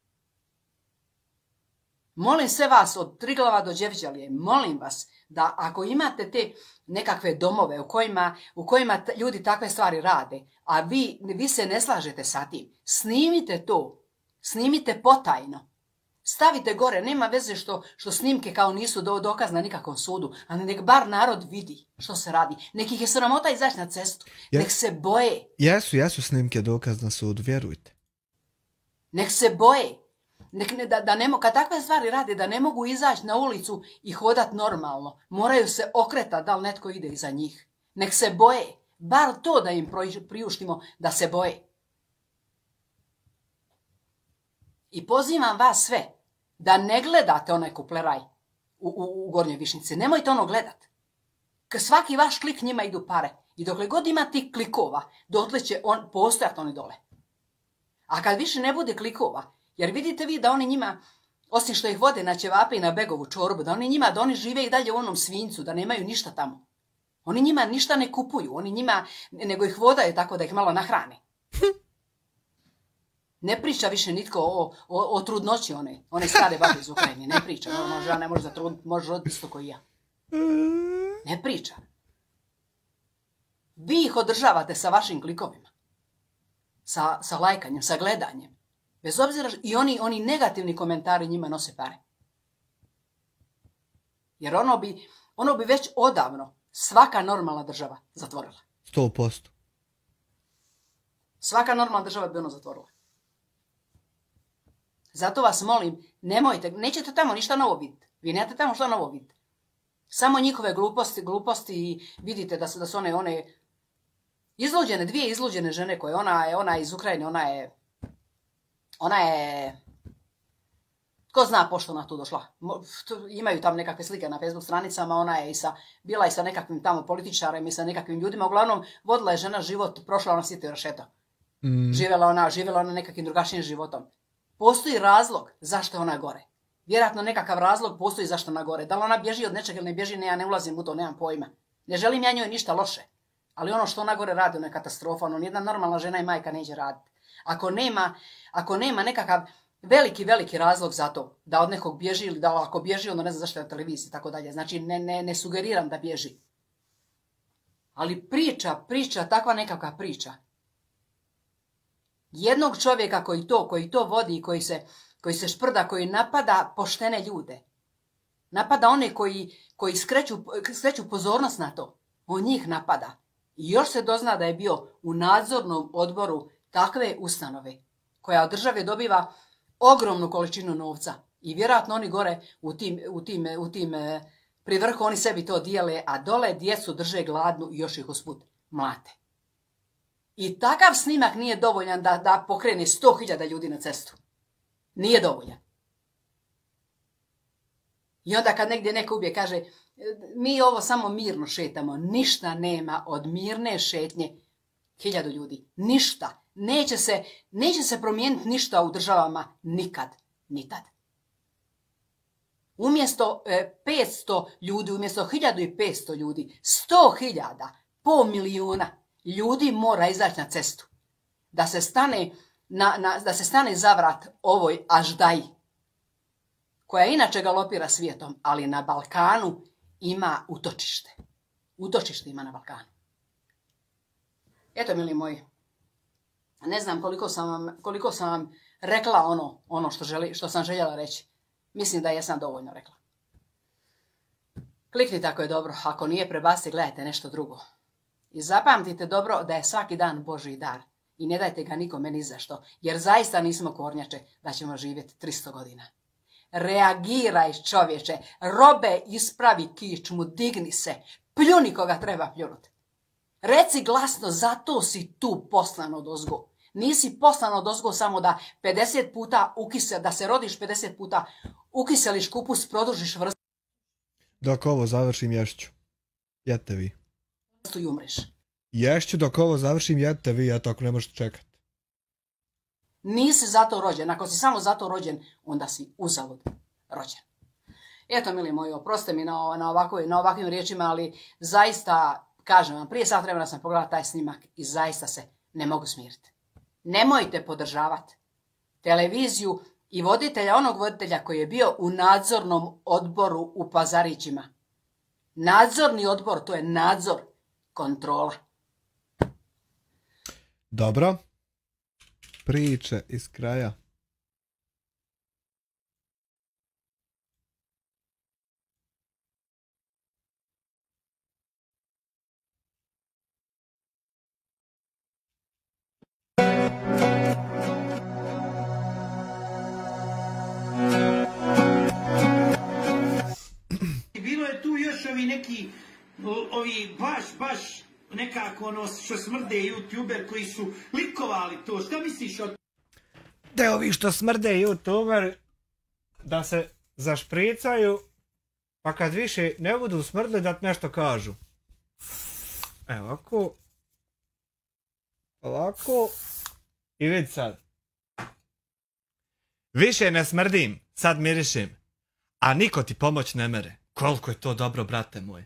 Molim sve vas od Triglava do Đevđelije, molim vas da ako imate te nekakve domove u kojima ljudi takve stvari rade, a vi se ne slažete sa tim, snimite to, snimite potajno. Stavite gore, nema veze što snimke kao nisu dokaz na nikakvom sudu, ali nek bar narod vidi što se radi. Nek ih je sramota izaći na cestu, nek se boje. Jesu snimke dokaz na sudu, vjerujte. Nek se boje. Kad takve stvari rade, da ne mogu izaći na ulicu i hodat normalno. Moraju se okretati da li netko ide iza njih. Nek se boje. Bar to da im priuštimo da se boje. I pozivam vas sve da ne gledate onaj kupleraj u Gornjoj Višnjici. Nemojte ono gledat. Svaki vaš klik njima idu pare. I dokle god ima tih klikova, dotle će postojati oni dole. A kad više ne bude klikova, jer vidite vi da oni njima, osim što ih vode na ćevape i na begovu čorbu, da oni žive i dalje u onom svinjcu, da nemaju ništa tamo. Oni njima ništa ne kupuju, nego ih vodaju tako da ih malo nahrane. Ne priča više nitko o trudnoći one stare babe iz Ukrajine. Ne priča. Žena ne može zatrudniti, može roditi isto koji ja. Ne priča. Vi ih održavate sa vašim klikovima. Sa lajkanjem, sa gledanjem. Bez obzira, i oni negativni komentari njima nose pare. Jer ono bi već odavno svaka normalna država zatvorila. 100%. Svaka normalna država bi ono zatvorila. Zato vas molim, nemojte, nećete tamo ništa novo vidjeti. Vi nemate tamo šta novo vidjeti. Samo njihove gluposti i vidite da su one izluđene, dvije izluđene žene koje ona iz Ukrajine, ona je, tko zna pošto ona tu došla. Imaju tam nekakve slike na Facebook stranicama, ona je bila i sa nekakvim tamo političarem i sa nekakvim ljudima. Uglavnom, vodila je žena život, prošla ona sjeti rašeto. Živjela ona nekakvim drugačijim životom. Postoji razlog zašto je ona gore. Vjerojatno nekakav razlog postoji zašto ona gore. Da li ona bježi od nečega ili ne bježi, ja ne ulazim u to, nemam pojma. Ne želim ja njoj ništa loše. Ali ono što ona gore radi, ona je katastrofa. Nijedna normalna žena i majka neće raditi. Ako nema nekakav veliki razlog za to da od nekog bježi ili da ako bježi, onda ne zna zašto je na televiziji, tako dalje. Znači ne sugeriram da bježi. Ali priča, takva nekakva priča. Jednog čovjeka koji to vodi i koji se šprda, koji napada poštene ljude. Napada one koji skreću pozornost na to. On njih napada. I još se dozna da je bio u nadzornom odboru takve ustanove koja od države dobiva ogromnu količinu novca. I vjerojatno oni gore u tim pri vrhu oni sebi to dijele, a dole djecu drže gladnu i još ih usput mlate. I takav snimak nije dovoljan da pokrene 100.000 ljudi na cestu. Nije dovoljan. I onda kad negdje neko ubije kaže, mi ovo samo mirno šetamo, ništa nema od mirne šetnje 1000 ljudi. Ništa. Neće se promijeniti ništa u državama nikad. Nitad. Umjesto 500 ljudi, umjesto 1500 ljudi, 100.000, pol milijuna ljudi mora izaći na cestu. Da se stane za vrat ovoj aždaji, koja inače galopira svijetom, ali na Balkanu ima utočište. Utočište ima na Balkanu. Eto, mili moji, ne znam koliko sam vam rekla ono što sam željela reći. Mislim da jesam dovoljno rekla. Kliknite ako je dobro, ako nije, prebacite, gledajte nešto drugo. I zapamtite dobro da je svaki dan Božji dar. I ne dajte ga nikome ni za što, jer zaista nismo kornjače da ćemo živjeti 300 godina. Reagiraj, čovječe, robe, ispravi kičmu, digni se, pljuni koga treba pljunuti. Reci glasno, zato si tu poslan odozgo. Nisi poslan odozgo samo da 50 puta da se rodiš 50 puta, ukiseliš kupus, produžiš vrstu Dok ovo završim, ješću. Jedite vi. i umreš. Ješću dok ovo završim, jedite vi, eto ako ne možete čekati. Nisi zato rođen. Ako si samo zato rođen, onda si uzalud rođen. Eto, mili moji, oprostite mi na ovakvim riječima, ali zaista, kažem vam, prije sat vremena sam pogledala taj snimak i zaista se ne mogu smiriti. Nemojte podržavati televiziju i onog voditelja koji je bio u nadzornom odboru u Pazarićima. Nadzorni odbor, to je nadzor, kontrola. Dobro. Priče iz kraja. Bilo je tu još ovi baš nekako što smrde youtuber koji su likovali to. Šta misliš o... Te ovi što smrde youtuber da se zašpricaju, pa kad više ne budu smrdli da nešto kažu. Evo ovako. Ovako. I vidi sad. Više ne smrdim, sad mirišim. A niko ti pomoć ne mere. Koliko je to dobro, brate moj.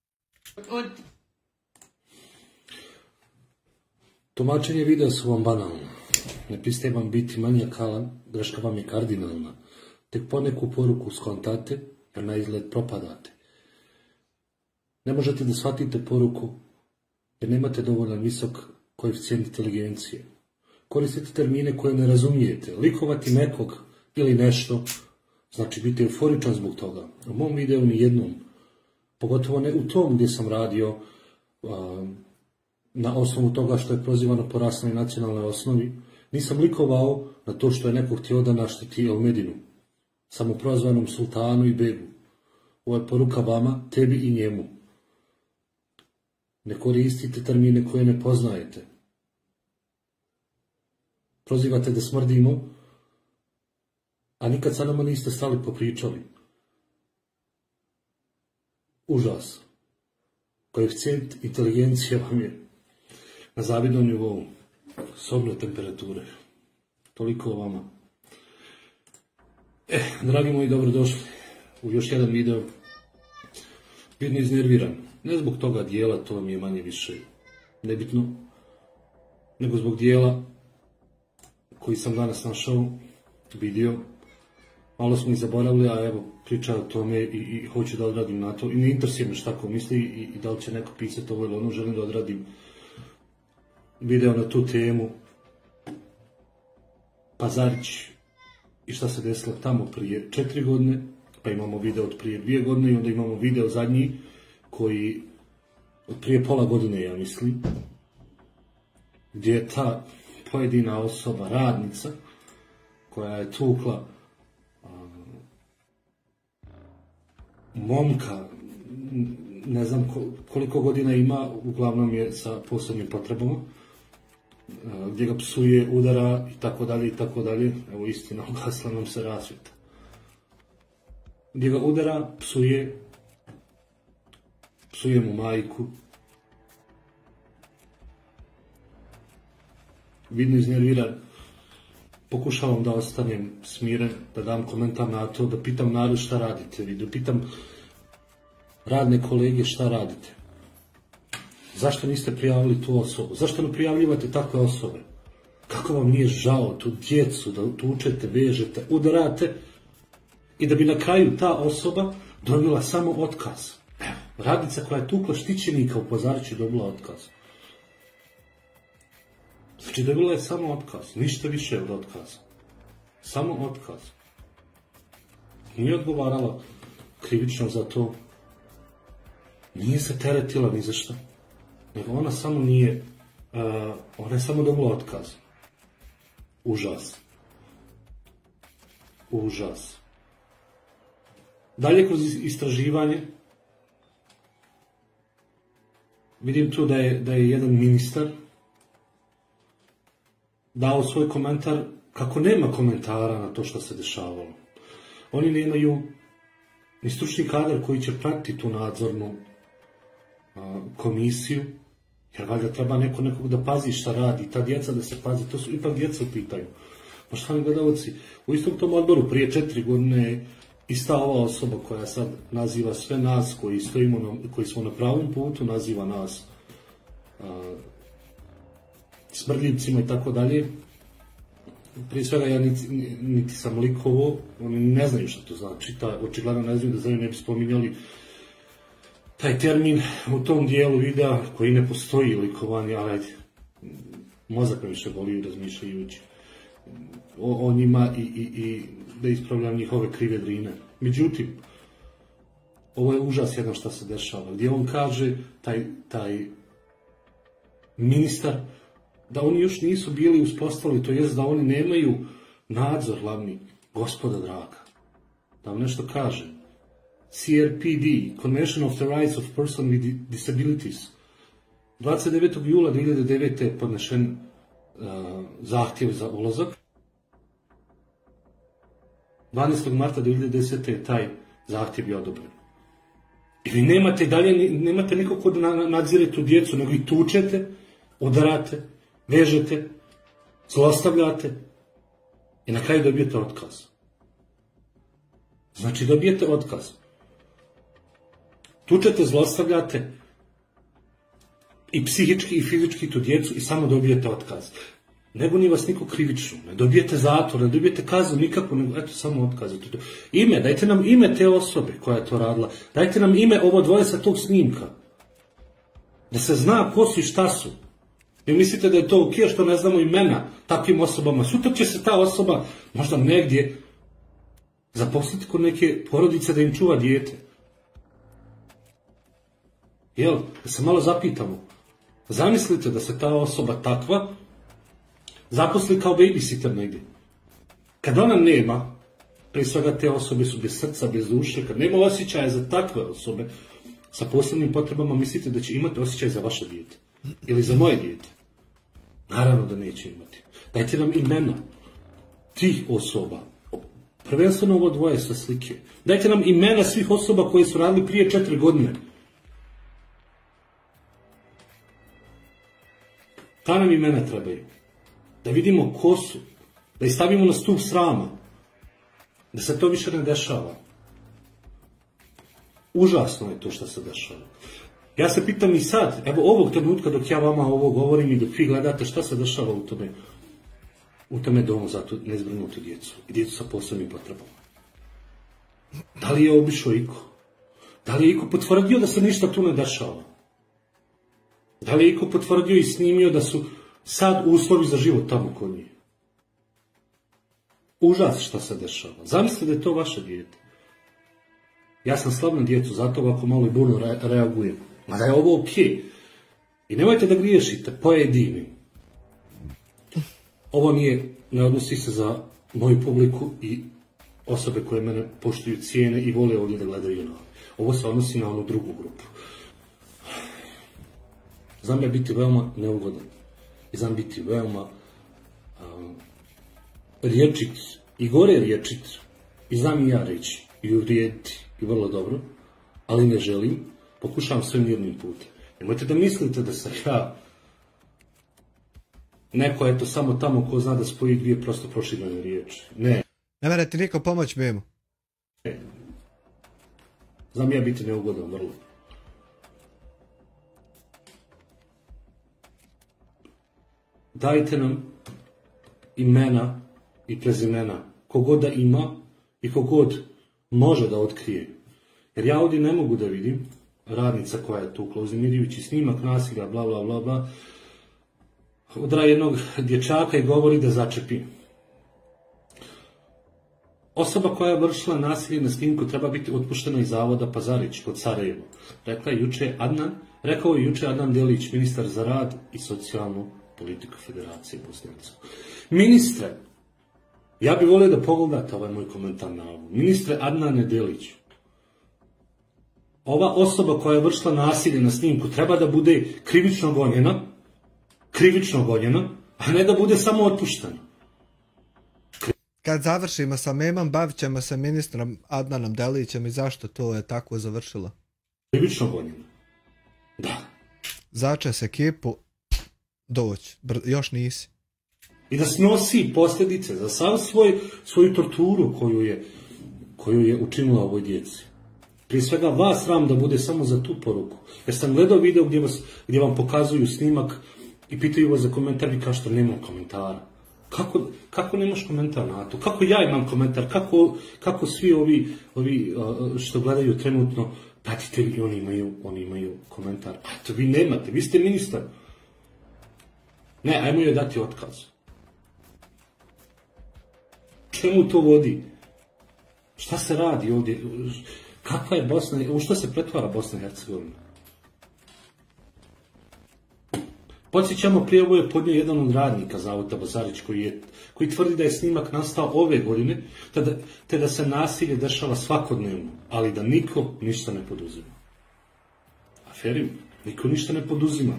Tumačenje videa su vam banalno. Ne pristaje vam biti manijakalan, greška vam je kardinalna. Tek poneku poruku skontate, jer na izgled propadate. Ne možete da shvatite poruku, jer nemate dovoljno visok koeficijent inteligencije. Koristite termine koje ne razumijete. Likovati nekog ili nešto, znači biti euforičan zbog toga. U mom videu ni jednom, pogotovo ne u tom gdje sam radio, na osnovu toga što je prozivano po rasnoj i nacionalnoj osnovi, nisam likovao na to što je neko htio da našteti Elmedinu, samoprozvanom sultanu i begu. Ovo je poruka vama, tebi i njemu. Ne koristite termine koje ne poznajete. Prozivate da smrdimo, a nikad sa nama niste stali popričali. Užas. Koeficijent inteligencija vam je na zavidnom nivou, sobne temperature. Toliko o vama. Dragi moji, dobrodošli u još jedan video. Vidno iznerviran. Ne zbog toga dijela, to mi je manje više nebitno, nego zbog dijela koji sam danas našao, vidio. Malo smo ih zaboravili, a evo, priča o tome i hoću da odradim na to. I ne interesuje me šta ko misli i da li će neko pisati ovo ili ono, želim da odradim video na tu temu. Pazarić i šta se desilo tamo prije 4 godine, pa imamo video od prije 2 godine i onda imamo video zadnji koji od prije pola godine, ja mislim, gdje je ta pojedina osoba, radnica, koja je tukla momka, ne znam koliko godina ima, uglavnom je sa posebnim potrebama, gdje ga psuje, udara i tako dalje i tako dalje. Evo istina, ugasla nam se rasvjeta. Gdje ga udara, psuje mu majku. Vidno iznerviran. pokušavam da ostanem smiren, da dam komentar na to, da pitam narod šta radite vi, da pitam radne kolege šta radite. Zašto niste prijavili tu osobu? Zašto ne prijavljivate takve osobe? Kako vam nije žao tu djecu da tučete, vežete, udarate i da bi na kraju ta osoba dobila samo otkaz? Evo, radnica koja je tukla štićenika u Pazariću dobila otkaz. Znači dobila je samo otkaz, ništa više od otkaza. Samo otkaz. Nije odgovarala krivično za to, nije se teretila ni za šta. Nego ona samo nije, ona je samo dobila otkaz. Užas. Užas. Dalje kroz istraživanje vidim tu da je jedan ministar dao svoj komentar kako nema komentara na to što se dešavalo. Oni nemaju ni stručni kadar koji će pratiti tu nadzornu komisiju, jer valjda treba nekog da pazi šta radi, ta djeca da se pazi, to su ipak djeca u pitanju. Poštovani gledalci, u istom tom odboru prije 4 godine ista ova osoba koja sad naziva sve nas koji smo na pravom putu, naziva nas smrdljivcima i tako dalje. Prije svega ja niti sam likovo, oni ne znaju što to znači, očigledno ne znaju da znaju, ne bi spominjali taj termin u tom dijelu videa koji ne postoji likovanje, ali mozak me više boli razmišljajući o njima i da ispravljam njihove krive drine. Međutim, ovo je užas jedno što se dešava, gdje on kaže, taj ministar, da oni još nisu bili uspostavili, to jest da oni nemaju nadzor glavni, gospoda draga. Da vam nešto kažem. CRPD, Convention of the Rights of Person with Disabilities. 29. jula 2009. je podnešen zahtjev za ulazak. 12. marta 2010. je taj zahtjev je odobren. I vi nemate nikog ko da nadzire tu djecu, nego ih tučete, udarate, vežete, zlostavljate i na kraju dobijete otkaz. Znači dobijete otkaz. Tučete, zlostavljate i psihički i fizički tu djecu i samo dobijete otkaz. Ne goni vas niko krivično, ne dobijete zatvor, ne dobijete kaznu nikako, nego eto samo otkaz. Ime, dajte nam ime te osobe koja je to radila, dajte nam ime ovo dvoje sa tog snimka. Da se zna ko su i šta su. Vi mislite da je to ok što ne znamo imena takvim osobama. Sutra će se ta osoba možda negdje zaposliti kod neke porodice da im čuva dijete. Jel, da se malo zapitamo. Zamislite da se ta osoba takva zaposli kao babysitter negdje. Kad ona nema, prije svega te osobe su bez srca, bez duše, kad nema osjećaja za takve osobe sa posebnim potrebama, mislite da će imati osjećaj za vaše dijete? Ili za moje dijete? Naravno da neće imati. Dajte nam imena tih osoba. Prvenstveno ovo dvoje sa slike. Dajte nam imena svih osoba koje su radili prije 4 godine. Ta nam imena trebaju. Da vidimo ko su. Da ih stavimo na stup srama. Da se to više ne dešava. Užasno je to što se dešava. Ja se pitam i sad, evo ovog trenutka dok ja vama ovo govorim i dok vi gledate šta se dešava u tome domu za tu nezbrinutu djecu i djecu sa posebnim potrebama. Da li je obišao iko? Da li je iko potvrdio da se ništa tu ne dešava? Da li je iko potvrdio i snimio da su sad uslovi za život tamo kod njih? Užas šta se dešava. Zamislite da je to vaše dijete. Ja sam slab na djecu, zato ovako malo i burno reagujem. Mada je ovo okej. I nemojte da griješite, pojedini. Ovo ne odnosi se za moju publiku i osobe koje mene poštuju, cijene i vole ovdje da gledaju na ovo. Ovo se odnosi na onu drugu grupu. Znam ja biti veoma neugodan. I znam biti veoma riječit i gore riječit. I znam i ja reći i uvrijediti i vrlo dobro, ali ne želim. Pokušavam sve mirnim putem. Nemojte da mislite da sam ja neko je to samo tamo ko zna da spoji dvije prosto proširene riječi. Ne. Ne mene ti niko pomoć, Memo. Znam ja biti neugodan, vrlo. Dajte nam imena i prezimena kogod da ima i kogod može da otkrije. Jer ja ovdje ne mogu da vidim radnica koja je tukla, uznemirujući snimak nasilja, bla bla bla bla, udara jednog dječaka i govori da začepi. Osoba koja je vršila nasilje na snimku treba biti otpuštena iz zavoda Pazarić kod Sarajevo. Rekao je juče Adnan Delić, ministar za rad i socijalnu politiku Federacije Bosne i Hercegovine. Ministre, ja bih volio da pogledate ovaj moj komentar na ovu. Ministre Adnane Delić, ova osoba koja je vršila nasilje na snimku treba da bude krivično gonjena, a ne da bude samo otpuštena. Kad završimo sa Memom, bavit ćemo se ministrom Adnanom Delićem i zašto to je tako završilo. Krivično gonjena. Da. Začas ekipu, doći, još nisi. I da snosi posljedice za sav svoju torturu koju je učinila ovoj djeci. Prije svega vas sram da bude samo za tu poruku. Jer sam gledao video gdje vam pokazuju snimak i pitaju vas za komentar, vi kažete nemam komentara. Kako nemaš komentar na to? Kako ja imam komentar? Kako svi ovi što gledaju trenutno pratitelji, oni imaju komentar? Pa to vi nemate, vi ste ministar. Ne, ajmo joj dati otkaz. Čemu to vodi? Šta se radi ovdje? Kakva je Bosna, u što se pretvara Bosna i Hercegovina? Podsjećamo, prije ovo je podnio jedan od radnika zavoda Pazarić koji tvrdi da je snimak nastao ove godine, te da se nasilje dešava svakodnevno, ali da niko ništa ne poduzima. Aferi, niko ništa ne poduzima.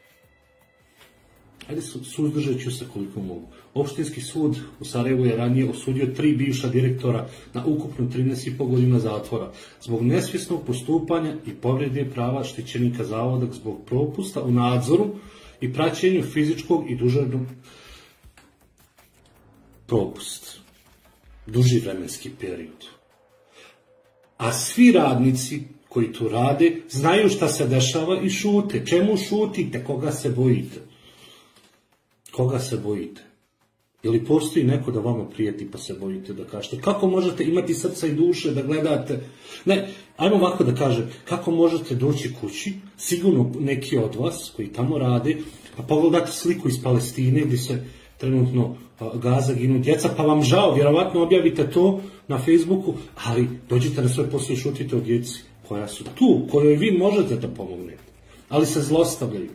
Ajde, suzdržat ću se koliko mogu. Opštinski sud u Sarajevu je ranije osudio 3 bivša direktora na ukupno 13,5 godina zatvora zbog nesvjesnog postupanja i povrede prava štićenika zavoda zbog propusta u nadzoru i praćenju fizičkog i duševnog propust. Duži vremenski period. A svi radnici koji tu rade znaju šta se dešava i šute. Čemu šutite? Koga se bojite? Koga se bojite? Je li postoji neko da vama prijeti pa se bojite da kažete? Kako možete imati srca i duše da gledate? Ne, ajmo ovako da kažem, kako možete doći kući, sigurno neki od vas koji tamo rade, pa pogledate sliku iz Palestine gdje se trenutno Gaza ginu djeca, pa vam žao, vjerovatno objavite to na Facebooku, ali dođite na svoj posao i šutite o djeci koja su tu, kojoj vi možete da pomognete, ali se zlostavljaju.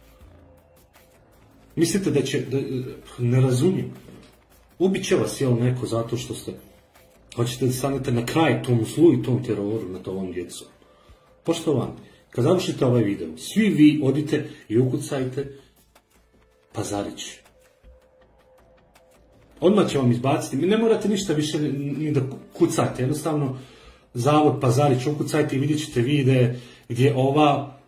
Mislite da će, ne razumijem, ubit će vas jel neko zato što hoćete da stanete na kraj tom zlu i tom teroru nad ovom djecom. Poštovani, kad završite ovaj video, svi vi odite i ukucajte Pazarić. Odmah će vam izbaciti, ne morate ništa više ni da kucate, jednostavno zavod Pazarić ukucajte i vidjet ćete videe gdje ova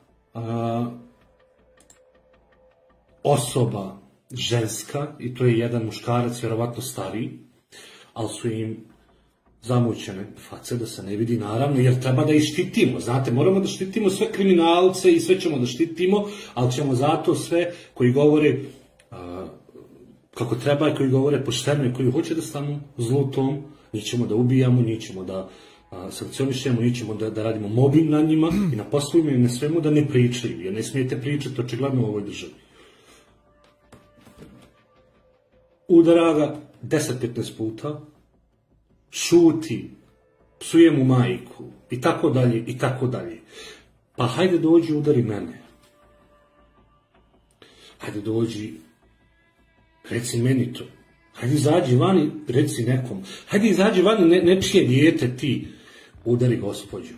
osoba ženska, i to je jedan muškarac, vjerovatno stariji, ali su im zamućene face da se ne vidi, naravno, jer treba da ih štitimo. Znate, moramo da štitimo sve kriminalce i sve ćemo da štitimo, ali ćemo zato sve koji govore kako treba i koji govore pošteno i koji hoće da stanu zlutom, njih ćemo da ubijamo, njih ćemo da sankcionišemo, njih ćemo da radimo mobbing na njima i na poslovima i na svemu da ne pričaju, jer ne smijete pričati očigledno u ovoj državi. Udara ga 10-15 puta, šuti, psuje mu majku i tako dalje i tako dalje. Pa hajde dođi udari mene. Hajde dođi, reci meni to. Hajde izađi vani, reci nekom. Hajde izađi vani, nečije dijete ti udari gospođu.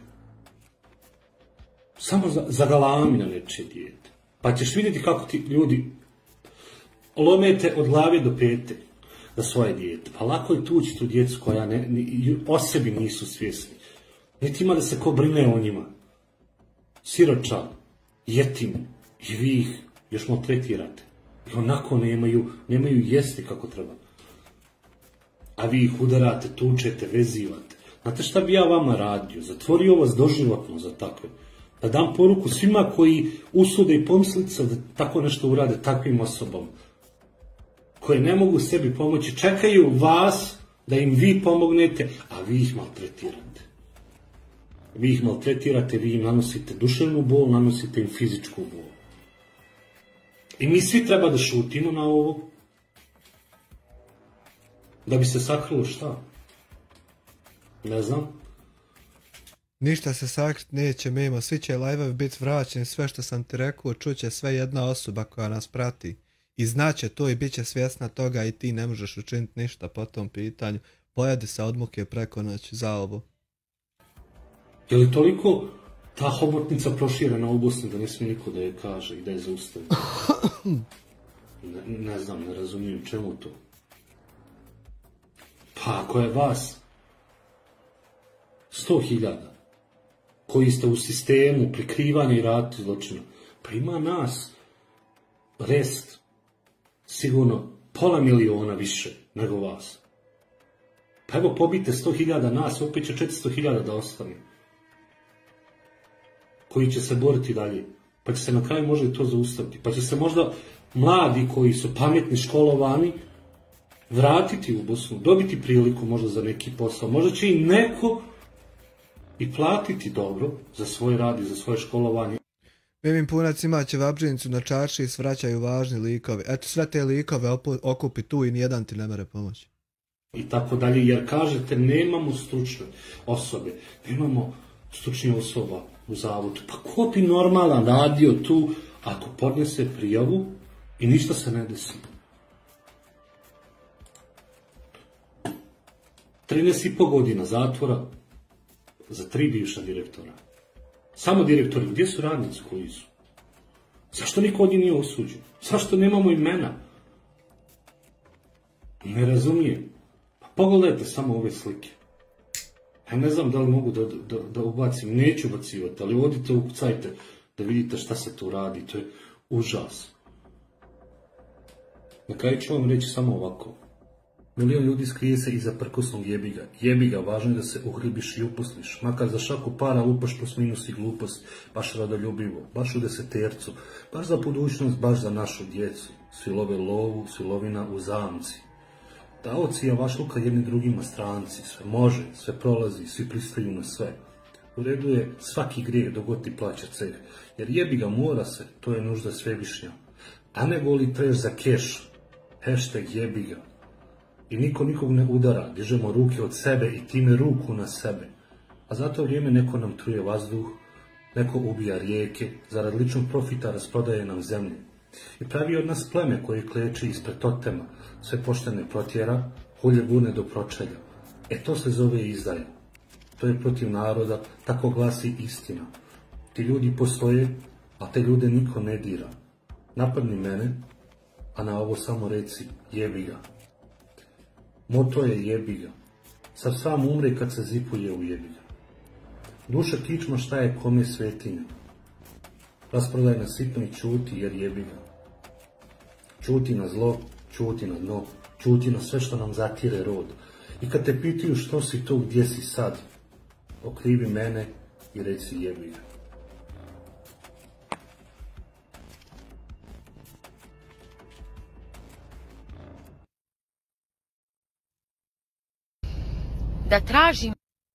Samo zagalami na nečije dijete. Pa ćeš vidjeti kako ti ljudi lomete od glave do pete za svoje dijete. Pa lako je tući tu djecu koja o sebi nisu svjesni. Niti ima da se ko brine o njima. Siroča, jetim, i vi ih još maltretirate. I onako nemaju jesti kako treba. A vi ih udarate, tučete, vezivate. Znate šta bi ja vama radio? Zatvorio vas doživotno za takve. Da dam poruku svima koji usude i pomisliti se da tako nešto urade takvim osobama. Koje ne mogu sebi pomoći, čekaju vas da im vi pomognete, a vi ih maltretirate. Vi ih maltretirate, vi im nanosite duševnu bol, nanosite im fizičku bol. I mi svi treba da šutimo na ovo, da bi se sakrilo šta? Ne znam. Ništa se sakrit neće, Mimo, svi će live-ovi biti vraćeni, sve što sam ti rekao, čuće sve jedna osoba koja nas prati. I znaće to i bit će svjesna toga i ti ne možeš učiniti ništa po tom pitanju. Pojedi se od muke preko noći za ovo. Je li toliko ta hobotnica proširena u Bosni da ne smije niko da je kaže i da je zaustavi? Ne znam, ne razumijem čemu to. Pa ako je vas 100.000 koji ste u sistemu prikrivanja i raditi zločina, pa ima nas rest sigurno 500.000 više nego vas. Pa evo pobite 100.000 nas, opet će 400.000 da ostane. Koji će se boriti dalje. Pa će se na kraju možda i to zaustaviti. Pa će se možda mladi koji su pametni, školovani, vratiti u Bosnu, dobiti priliku možda za neki posao. Možda će im neko i platiti dobro za svoj rad i za svoje školovanje. Mimim Punac ima Čevabdžinicu na čarši i svraćaju važni likovi. Eto, sve te likove okupi tu i nijedan ti ne mere pomoći. I tako dalje, jer kažete nemamo stručne osobe, nemamo stručnih osoba u zavodu. Pa ko bi normalan radio tu ako podnese prijavu i ništa se ne desi? 13,5 godina zatvora za 3 bivša direktora. Samo direktori, gdje su radnici koji su? Zašto niko od njih nije osuđen? Zašto nemamo imena? Ne razumijem. Pa pogledajte samo ove slike. Ja ne znam da li mogu da ubacim, neću ubacivati, ali odite, ukucajte da vidite šta se tu radi, to je užas. Na kraju ću vam reći samo ovako. Milion ljudi skrije se iza prkosnog jebiga. Jebiga, važno je da se uhribiš i uposliš. Makar za šaku para lupaš plus minus i glupost. Baš radoljubivo, baš u desetercu. Baš za budućnost, baš za našu djecu. Svi love lovu, svi lovina u zamci. Taoci javašluka jedni drugima stranci. Sve može, sve prolazi, svi pristaju na sve. U redu je svaki grijeh dok god ti plaća ceh. Jer jebiga mora se, to je nužda svevišnja. A ne goli treš za keš. Hashtag jebiga. I niko nikog ne udara, dižemo ruke od sebe i time ruku na sebe. A za to vrijeme neko nam truje vazduh, neko ubija rijeke, zarad ličnog profita rasprodaje nam zemlje. I pravi od nas pleme koje kleči ispred totema, sve poštene protjera, hulje gurne do pročelja. To se zove izdaja. To je protiv naroda, tako glasi istina. Ti ljudi postoje, a te ljude niko ne dira. Napadni mene, a na ovo samo reci jebiga. Moto je jebiga. Sad sam umre kad se zipuje u jebiga. Duša kičma šta je kome svetinja. Rasprodaj na sitno i čuti jer jebiga. Čuti na zlo, čuti na dno, čuti na sve što nam zatire rod. I kad te pitaju što si tu, gdje si sad, okrivi mene i reci jebiga. Da tražim.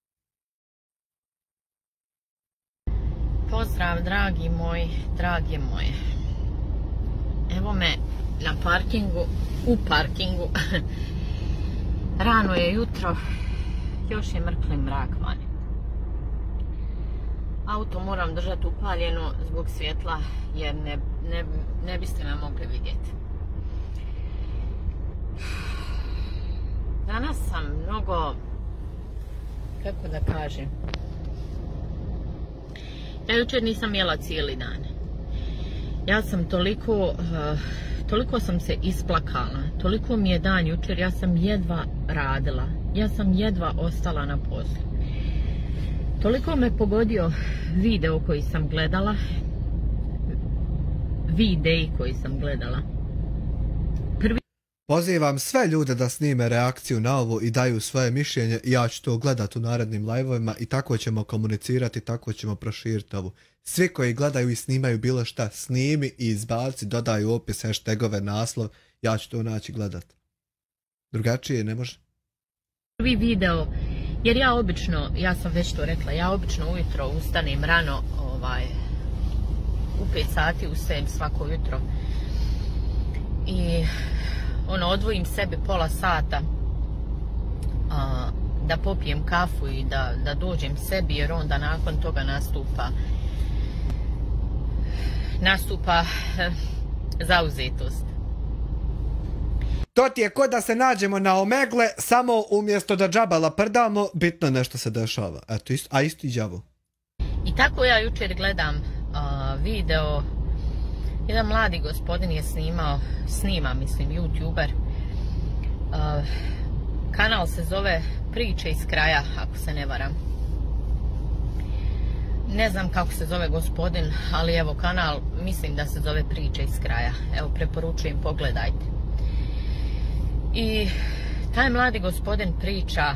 Pozdrav dragi moj, drage moje. Evo me na parkingu, u parkingu. Rano je jutro, još je mrkli mrak vani. Auto moram držati upaljeno zbog svjetla jer ne biste me mogli vidjeti. Danas sam mnogo, kako da kažem, ja jučer nisam jela cijeli dan. Ja sam toliko sam se isplakala, toliko mi je dan jučer, ja sam jedva radila, ja sam jedva ostala na poslu. Toliko me pogodio video koji sam gledala, videi koji sam gledala. Pozivam sve ljude da snime reakciju na ovo i daju svoje mišljenje i ja ću to gledati u narednim live-ovima i tako ćemo komunicirati, tako ćemo proširiti ovo. Svi koji gledaju i snimaju bilo šta, snimi i izbaci, dodaju opis, hashtagove, naslov, ja ću to naći gledat. Drugačije ne može. Prvi video, jer ja sam već to rekla, ja obično ujutro ustanem rano, u 5 sati ustajem svako jutro i odvojim sebi pola sata da popijem kafu i da dođem sebi, jer onda nakon toga nastupa zauzetost. To ti je ko da se nađemo na Omegle, samo umjesto da džabala prdamo, bitno nešto se dešava. Eto, isti đavo. I tako ja jučer gledam video, jedan mladi gospodin je snima, youtuber. Kanal se zove Priče iz kraja, ako se ne varam. Ne znam kako se zove gospodin, ali evo kanal, mislim da se zove Priče iz kraja. Evo, preporučujem, pogledajte. I taj mladi gospodin priča,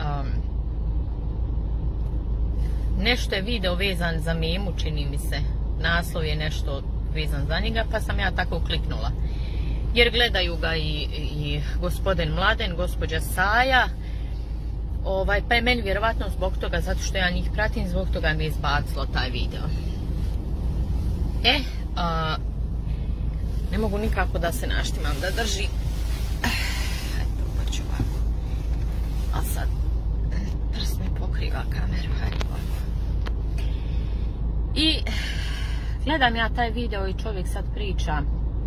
nešto je video vezan za memu, čini mi se. Naslov je nešto vezan za njega, pa sam ja tako kliknula. Jer gledaju ga i gospodin Mladen, gospođa Saja, pa je meni vjerovatno zbog toga, zato što ja njih pratim, zbog toga mi je izbacilo taj video. Ne mogu nikako da se naštimam, da drži. Eto, pa ću ovako. A sad, prst mi pokriva kameru, eto ovako. I gledam ja taj video i čovjek sad priča,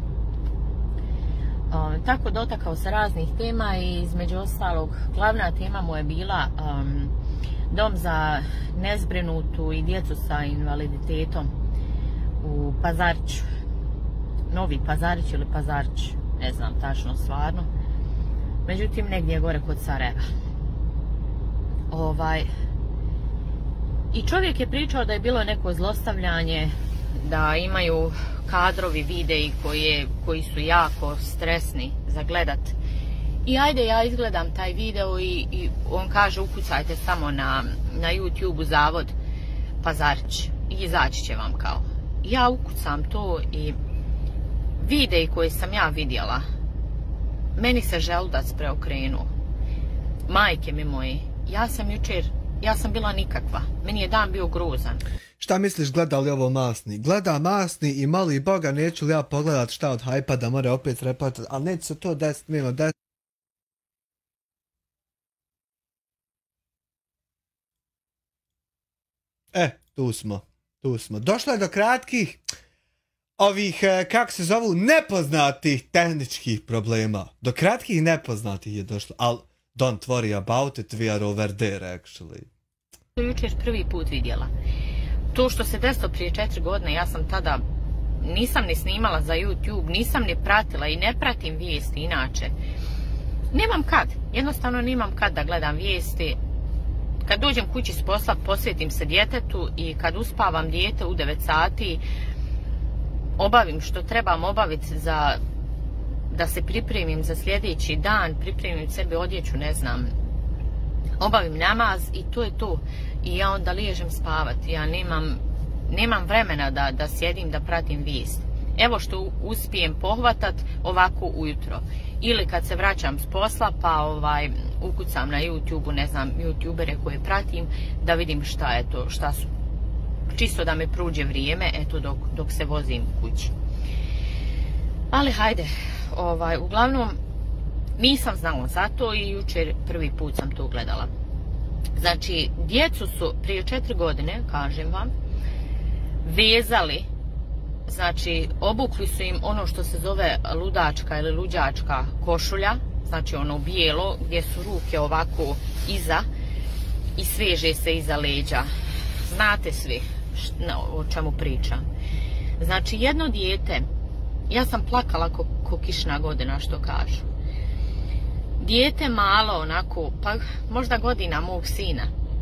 tako dotakao se raznih tema i između ostalog glavna tema mu je bila dom za nezbrinutu i djecu sa invaliditetom u Pazariću. Novi Pazarić ili Pazarić, ne znam tačno stvarno. Međutim, negdje gore kod Sarajeva. I čovjek je pričao da je bilo neko zlostavljanje, da imaju kadrovi, videi koji su jako stresni za gledat. I ajde, ja izgledam taj video i on kaže ukucajte samo na YouTube-u zavod Pazarić i izaći će vam kao. Ja ukucam to i videi koje sam ja vidjela, meni se želudac preokrenuo. Majke mi moje, ja sam bila nikakva, meni je dan bio grozan. Šta misliš, gleda li ovo Masni? Gleda Masni i moli Boga, neću li ja pogledat šta od hajpa da mora opet reportat, ali neće se to desiti, milo desiti. Tu smo. Došlo je do kratkih ovih, kako se zovu, nepoznatih tehničkih problema. Do kratkih nepoznatih je došlo, ali don't worry about it, we are over there actually. Jučer prvi put vidjela. To što se desilo prije 4 godine, ja sam tada, nisam ni snimala za YouTube, nisam ni pratila i ne pratim vijesti inače. Nemam kad, jednostavno nemam kad da gledam vijesti. Kad dođem kući s posla, posvetim se djetetu i kad uspavam dijete u 9 sati, obavim što trebam obaviti da se pripremim za sljedeći dan, pripremim sebi odjeću, ne znam, obavim namaz i to je to. I ja onda liježem spavati, ja nemam vremena da sjedim, da pratim vijest. Evo što uspijem pohvatat ovako ujutro. Ili kad se vraćam s posla pa ukucam na YouTube-u, ne znam, youtubere koje pratim, da vidim šta je to, šta su. Čisto da me pruđe vrijeme, eto dok se vozim kući. Ali hajde, uglavnom nisam znala za to i jučer prvi put sam to gledala. Znači, djecu su prije 4 godine, kažem vam, vezali, znači obukli su im ono što se zove ludačka ili luđačka košulja, znači ono bijelo gdje su ruke ovako iza i sveže se iza leđa. Znate svi o čemu pričam. Znači, jedno dijete, ja sam plakala ko kišna godina, što kažu. Dijete malo onako, pa možda godina mog sina,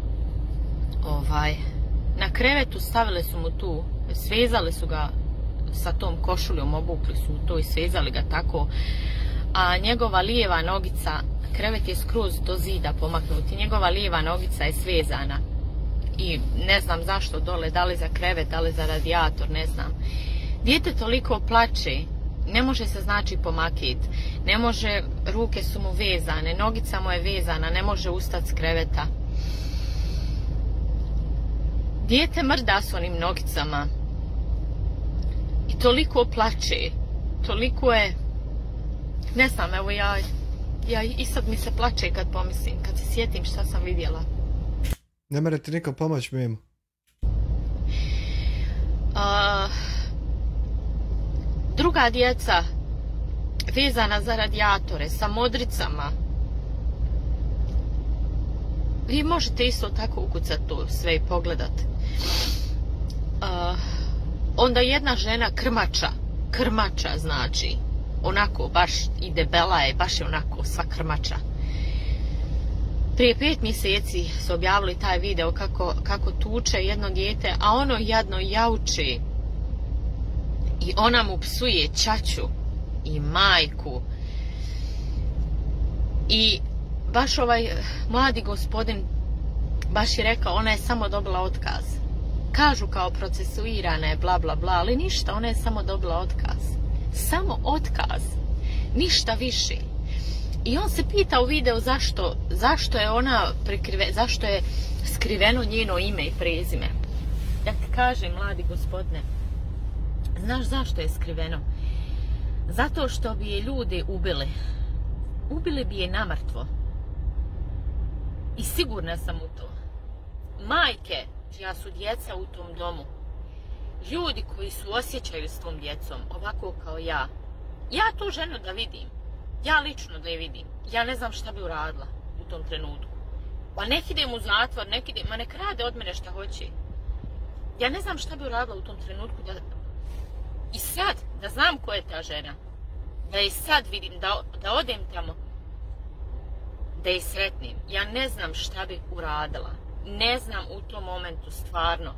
na krevetu stavile su mu tu, svezali su ga sa tom košuljom, obukli su to i svezali ga tako a njegova lijeva nogica, krevet je skroz do zida pomaknut i njegova lijeva nogica je svezana. I ne znam zašto dole, da li za krevet, da li za radijator, ne znam. Dijete toliko plače, ne može se znači pomakiti, ne može, ruke su mu vezane, nogica mu je vezana, ne može ustati s kreveta. Dijete mrda s onim nogicama i toliko plače, toliko je, ne znam, evo ja i sad mi se plače kad pomislim, kad se sjetim šta sam vidjela. Ne morate niko pomoći Mimu. Druga djeca vezana za radijatore sa modricama. Vi možete isto tako ukucati to sve i pogledati. Onda jedna žena krmača znači, onako baš i debela je, baš je onako sva krmača. Prije 5 mjeseci su objavili taj video kako tuče jedno dijete, a ono jadno jauči. I ona mu psuje ćaću i majku. I baš ovaj mladi gospodin baš je rekao, ona je samo dobila otkaz. Kažu kao procesuirana je, bla bla bla, ali ništa, ona je samo dobila otkaz. Samo otkaz. Ništa više. I on se pita u videu zašto je ona zašto je skriveno njeno ime i prezime. Ja ti kažem, mladi gospodine, znaš zašto je skriveno? Zato što bi je ljudi ubili. Ubili bi je namrtvo. I sigurna sam u to. Majke čija su djeca u tom domu, ljudi koji su osjećaju s tom djecom, ovako kao ja. Ja tu ženu da vidim. Ja lično da je vidim. Ja ne znam šta bi uradila u tom trenutku. Pa nek idem u zatvor, ma nek rade od mene šta hoće. Ja ne znam šta bi uradila u tom trenutku i sad, da znam ko je ta žena, da je sad vidim, da odem tamo, da je sretnim. Ja ne znam šta bi uradila. Ne znam u tom momentu, stvarno.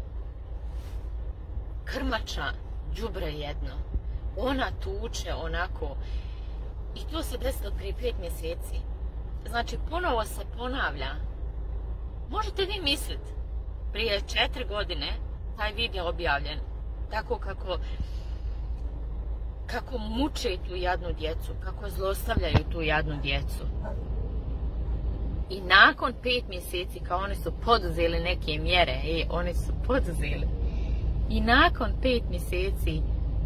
Krmača, đubre jedno. Ona tuče onako. I to se desilo prije 5 mjeseci. Znači, ponovo se ponavlja. Možete vi misliti, prije 4 godine taj video objavljen. Tako kako muče tu jadnu djecu, kako zlostavljaju tu jadnu djecu. I nakon 5 mjeseci, kao oni su poduzeli neke mjere, oni su poduzeli. I nakon 5 mjeseci,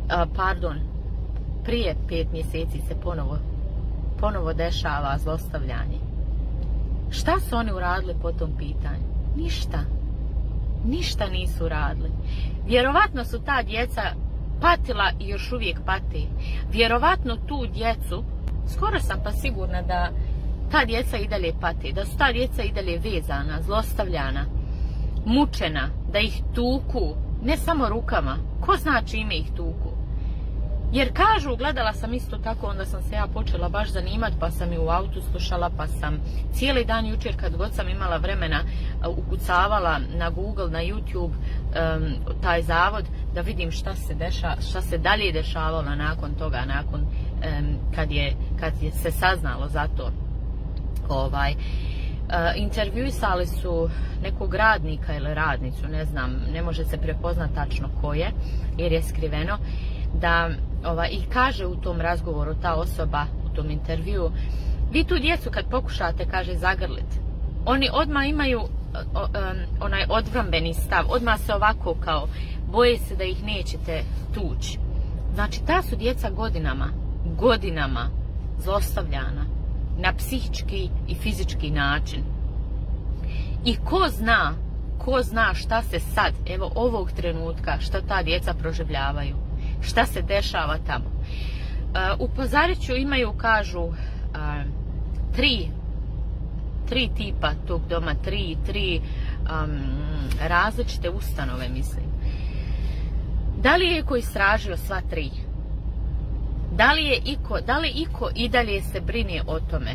prije 5 mjeseci se ponovo dešava zlostavljanje. Šta su oni uradili po tom pitanju? Ništa. Ništa nisu uradili. Vjerovatno su ta djeca patila i još uvijek pati. Vjerovatno tu djecu, skoro sam pa sigurna da ta djeca i dalje pati, da su ta djeca i dalje vezana, zlostavljana, mučena, da ih tuku, ne samo rukama, ko zna čime ih tuku. Jer kažu, gledala sam isto tako, onda sam se ja počela baš zanimati, pa sam i u autu slušala, pa sam cijeli dan jučer kad god sam imala vremena ukucavala na Google, na YouTube taj zavod da vidim šta se dalje dešavalo nakon toga, kad je se saznalo za to. Intervjuisali su nekog radnika ili radnicu, ne znam, ne može se prepoznati tačno ko je, jer je skriveno, i kaže u tom razgovoru ta osoba u tom intervjuu, vi tu djecu kad pokušate, kaže, zagrlit, oni odmah imaju onaj odbrambeni stav, odmah se ovako kao boje se da ih nećete tući. Znači, ta su djeca godinama zlostavljana na psihički i fizički način. I ko zna šta se sad, evo ovog trenutka, šta ta djeca proživljavaju, šta se dešava tamo. U Pazariću imaju, kažu, tri tipa tog doma, tri različite ustanove, mislim. Da li je iko istražio sva 3? Da li iko i dalje se brine o tome?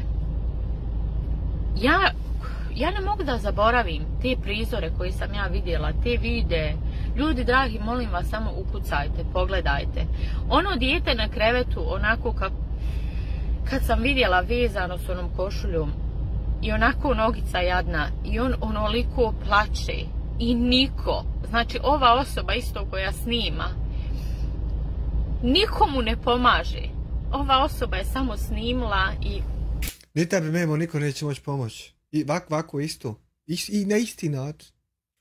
Ja ne mogu da zaboravim te prizore koje sam ja vidjela, te videe. Ljudi dragi, molim vas, samo ukucajte, pogledajte. Ono dijete na krevetu, onako kako... kad sam vidjela vezano s onom košuljom i onako nogica jadna i on onoliko plače i niko, znači ova osoba isto koja snima, nikomu ne pomaže. Ova osoba je samo snimila i... Ni tebi, Memo, niko neće moći pomoći. I ovako isto. I na isti način.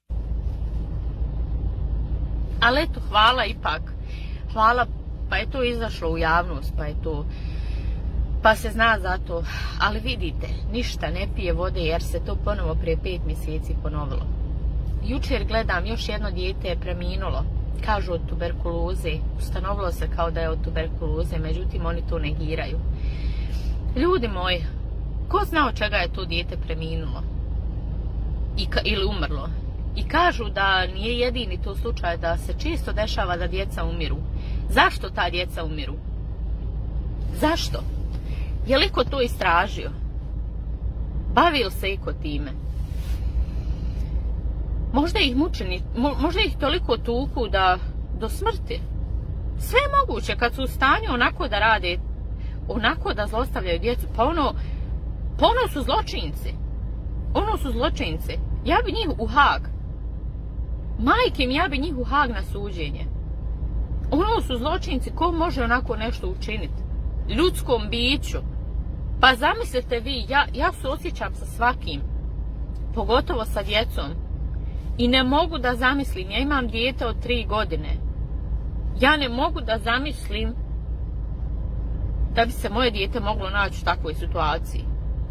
Ali eto, hvala ipak. Hvala, pa je to izašlo u javnost, pa je to... Pa se zna za to. Ali vidite, ništa ne pije vode jer se to ponovo prije 5 mjeseci ponovilo. Jučer gledam, još jedno dijete je preminulo. Kažu od tuberkuloze. Ustanovilo se kao da je od tuberkuloze, međutim oni to negiraju. Ljudi moji, ko zna od čega je to dijete preminulo? Ili umrlo? I kažu da nije jedini to slučaj, da se često dešava da djeca umiru. Zašto ta djeca umiru? Zašto? Je li iko to istražio? Bavio se iko time? Možda ih mučeni, možda ih toliko tuku da do smrti. Sve je moguće kad su u stanju onako da rade, onako da zlostavljaju djecu. Pa ono su zločinci. Ono su zločinci. Ja bi njih u Hag. Majke mi, ja bi njih u Hag na suđenje. Ono su zločinci, ko može onako nešto učiniti? Ljudskom biću. Pa zamislite vi, ja suosjećam sa svakim. Pogotovo sa djecom. I ne mogu da zamislim, ja imam dijete od 3 godine. Ja ne mogu da zamislim da bi se moje dijete moglo naći u takvoj situaciji.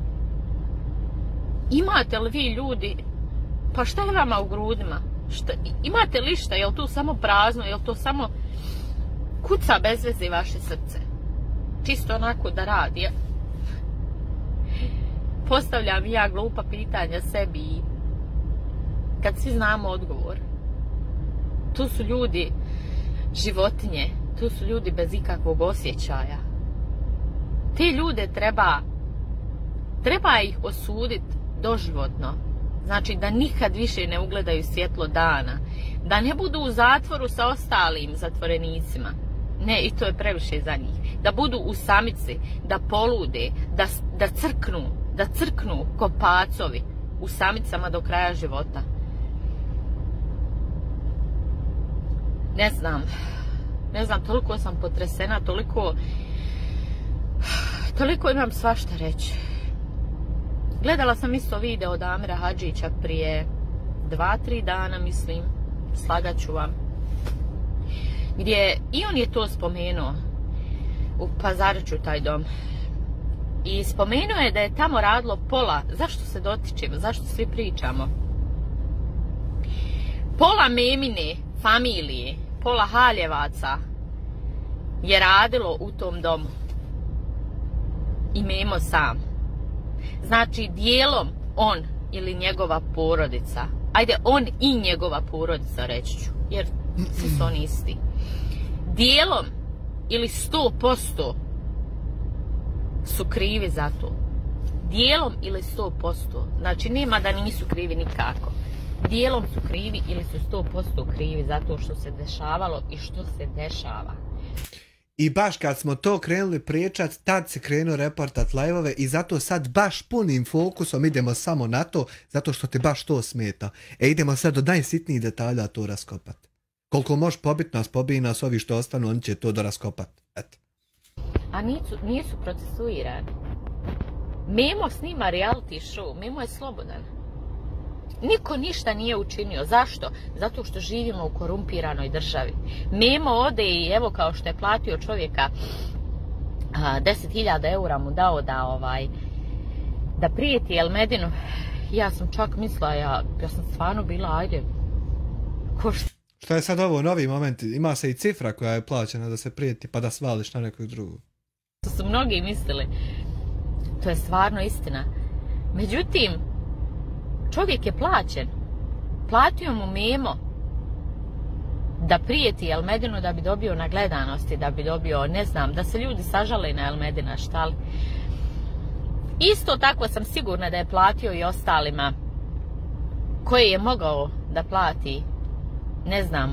Imate li vi ljudi, pa šta je vama u grudima? Imate li šta, je li to samo prazno, je li to samo kuca bez veze vaše srce? Čisto onako da radi. Postavljam ja glupa pitanja sebi i kad svi znamo odgovor. Tu su ljudi životinje, tu su ljudi bez ikakvog osjećaja. Te ljude treba ih osuditi doživotno. Znači da nikad više ne ugledaju svjetlo dana. Da ne budu u zatvoru sa ostalim zatvorenicima. Ne, i to je previše za njih. Da budu u samici, da polude, da crknu ko pacovi u samicama do kraja života. Ne znam, toliko sam potresena, toliko imam svašta reći. Gledala sam isto video od Amira Hadžića prije 2-3 dana, mislim, slagat ću vam. Gdje i on je to spomenuo, u Pazariću taj dom. I spomenuo je da je tamo radilo pola, zašto se dotičemo, zašto svi pričamo? Pola Memine familije, pola Haljevaca je radilo u tom domu. I Memo sam. Znači, dijelom on ili njegova porodica, ajde on i njegova porodica reći ću, jer svi su oni isti. Dijelom ili 100% su krivi za to. Dijelom ili 100%. Znači, nema da nisu krivi nikako. Dijelom su krivi ili su 100% krivi za to što se dešavalo i što se dešava. I baš kad smo to krenuli pričat, tad se krenuo reportat live-ove i zato sad baš punim fokusom idemo samo na to, zato što te baš to smeta. Idemo sad do najsitnijih detalja to raskopat. Koliko možeš pobiti nas, ovi što ostanu, oni će to doraskopat. Eto. A nisu procesuirani. Memo snima reality show, Memo je slobodan. Niko ništa nije učinio. Zašto? Zato što živimo u korumpiranoj državi. Memo ode i evo kao što je platio čovjeka 10.000 eura mu dao da prijeti Elmedinu. Ja sam čak mislila, ja sam stvarno bila, ajde, Šta je sad ovo novi moment? Ima se i cifra koja je plaćena da se prijeti pa da svališ na nekog drugog. To su mnogi mislili. To je stvarno istina. Međutim, čovjek je plaćen. Platio mu Memo da prijeti Elmedinu da bi dobio na gledanosti, da bi dobio, ne znam, da se ljudi sažale na Elmedina, šta li. Isto tako sam sigurna da je platio i ostalima koje je mogao da plati, ne znam,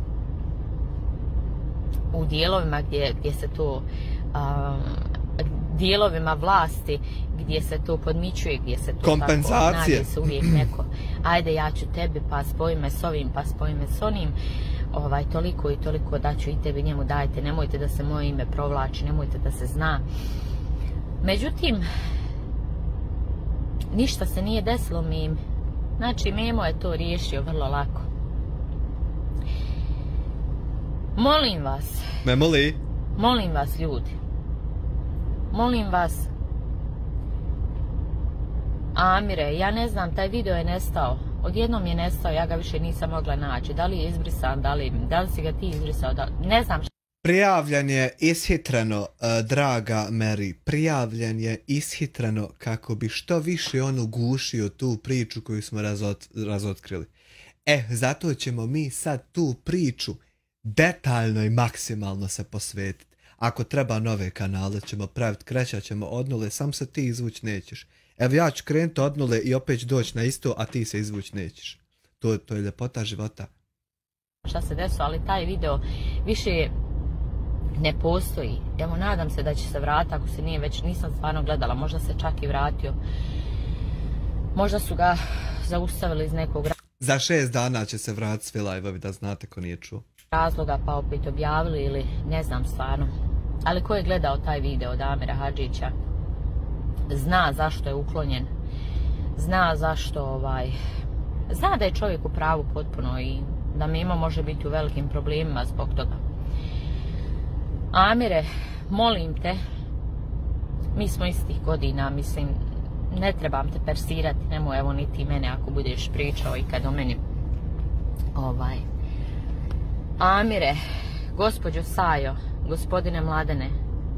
u dijelovima gdje se to dijelovima vlasti gdje se to podmićuje, gdje se to kompenzacije. Nađe se uvijek neko, ajde ja ću tebi, pa spoj me s ovim, pa spoj me s onim, toliko i toliko daću i tebi, njemu dajte, nemojte da se moje ime provlači, nemojte da se zna. Međutim, ništa se nije desilo Mimi. Znači, Memo je to riješio vrlo lako. Molim vas. Molim vas, ljudi. Molim vas. Amire, ja ne znam, taj video je nestao. Odjednom je nestao, ja ga više nisam mogla naći. Da li je izbrisan, da li si ga ti izbrisao, ne znam. Prijavljen je ishitreno, draga Mary, prijavljen je ishitreno kako bi što više on ugušio tu priču koju smo razotkrili. Zato ćemo mi sad tu priču detaljno i maksimalno se posvetiti. Ako treba nove kanale ćemo praviti, krećat ćemo od nule, sam se ti izvući nećeš. Evo ja ću krenuti od nule i opet doći na isto, a ti se izvući nećeš. To je ljepota života. Šta se desilo, ali taj video više ne postoji. Evo, nadam se da će se vratiti, ako se nije već, nisam stvarno gledala, možda se čak i vratio. Možda su ga zaustavili iz nekog za 6 dana će se vratiti svi live-ovi, da znate ko nije čuo. Razloga, pa opet objavili ili ne znam stvarno. Ali ko je gledao taj video od Amira Hadžića, zna zašto je uklonjen, zna zašto zna da je čovjek u pravu potpuno i da Mimo može biti u velikim problemima zbog toga. Amire, molim te, mi smo istih godina, mislim, ne trebam te persirati, nemoj evo niti mene ako budeš pričao i kad o meni. Amire, gospođo Sajo, gospodine Mladene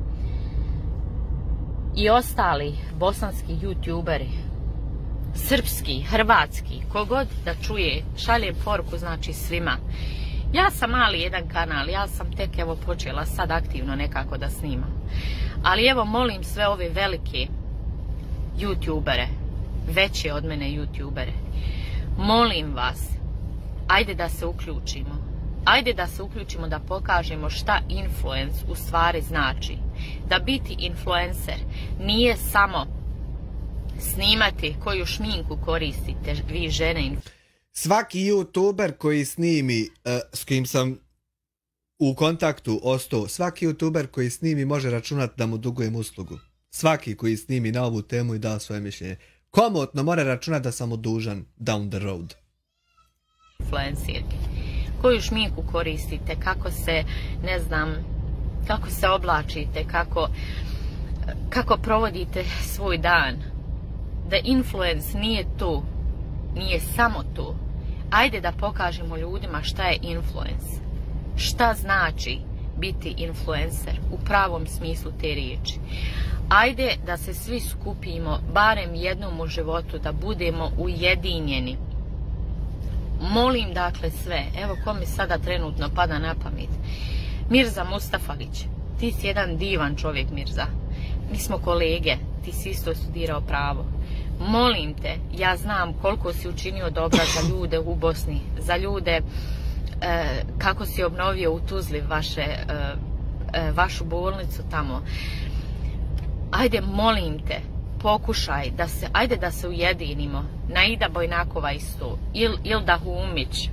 i ostali bosanski youtuberi, srpski, hrvatski, kogod da čuje, šaljem poruku znači svima. Ja sam mali jedan kanal, ja sam tek evo počela sad aktivno nekako da snimam. Ali evo molim sve ove velike youtubere, veće od mene youtubere, molim vas, ajde da se uključimo. Ajde da se uključimo da pokažemo šta influence u stvari znači. Da biti influencer nije samo snimati koju šminku koristite vi žene. Svaki youtuber koji snimi, s kim sam u kontaktu ostao, svaki youtuber koji snimi može računati da mu dugujem uslugu. Svaki koji snimi na ovu temu i da svoje mišljenje. Komotno mora računati da sam mu dužan down the road. Influencerki. Koju šminku koristite, kako se, ne znam, kako se oblačite, kako provodite svoj dan. Da influence nije to, nije samo to. Ajde da pokažemo ljudima šta je influence. Šta znači biti influencer u pravom smislu te riječi. Ajde da se svi skupimo, barem jednom u životu, da budemo ujedinjeni. Molim dakle sve, evo ko mi sada trenutno pada na pamet. Mirza Mustafagić, ti si jedan divan čovjek Mirza. Mi smo kolege, ti si isto studirao pravo. Molim te, ja znam koliko si učinio dobra za ljude u Bosni, za ljude kako si obnovio u Tuzli vašu bolnicu tamo. Ajde, molim te, pokušaj, ajde da se ujedinimo. Naida Bojnakova isto, Ilda Humić,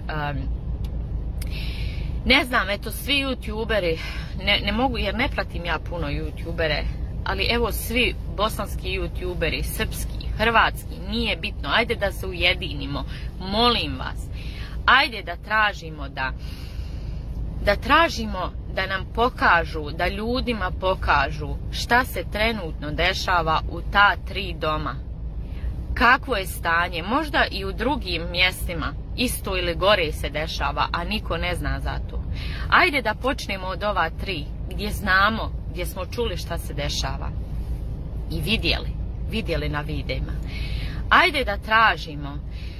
ne znam, eto svi youtuberi, ne mogu jer ne pratim ja puno youtubere, ali evo svi bosanski youtuberi, srpski, hrvatski, nije bitno, ajde da se ujedinimo, molim vas, ajde da tražimo da nam pokažu, da ljudima pokažu šta se trenutno dešava u ta 3 doma. Kakvo je stanje, možda i u drugim mjestima, isto ili gore se dešava, a niko ne zna za to. Ajde da počnemo od ova 3, gdje znamo, gdje smo čuli šta se dešava i vidjeli na videima. Ajde da tražimo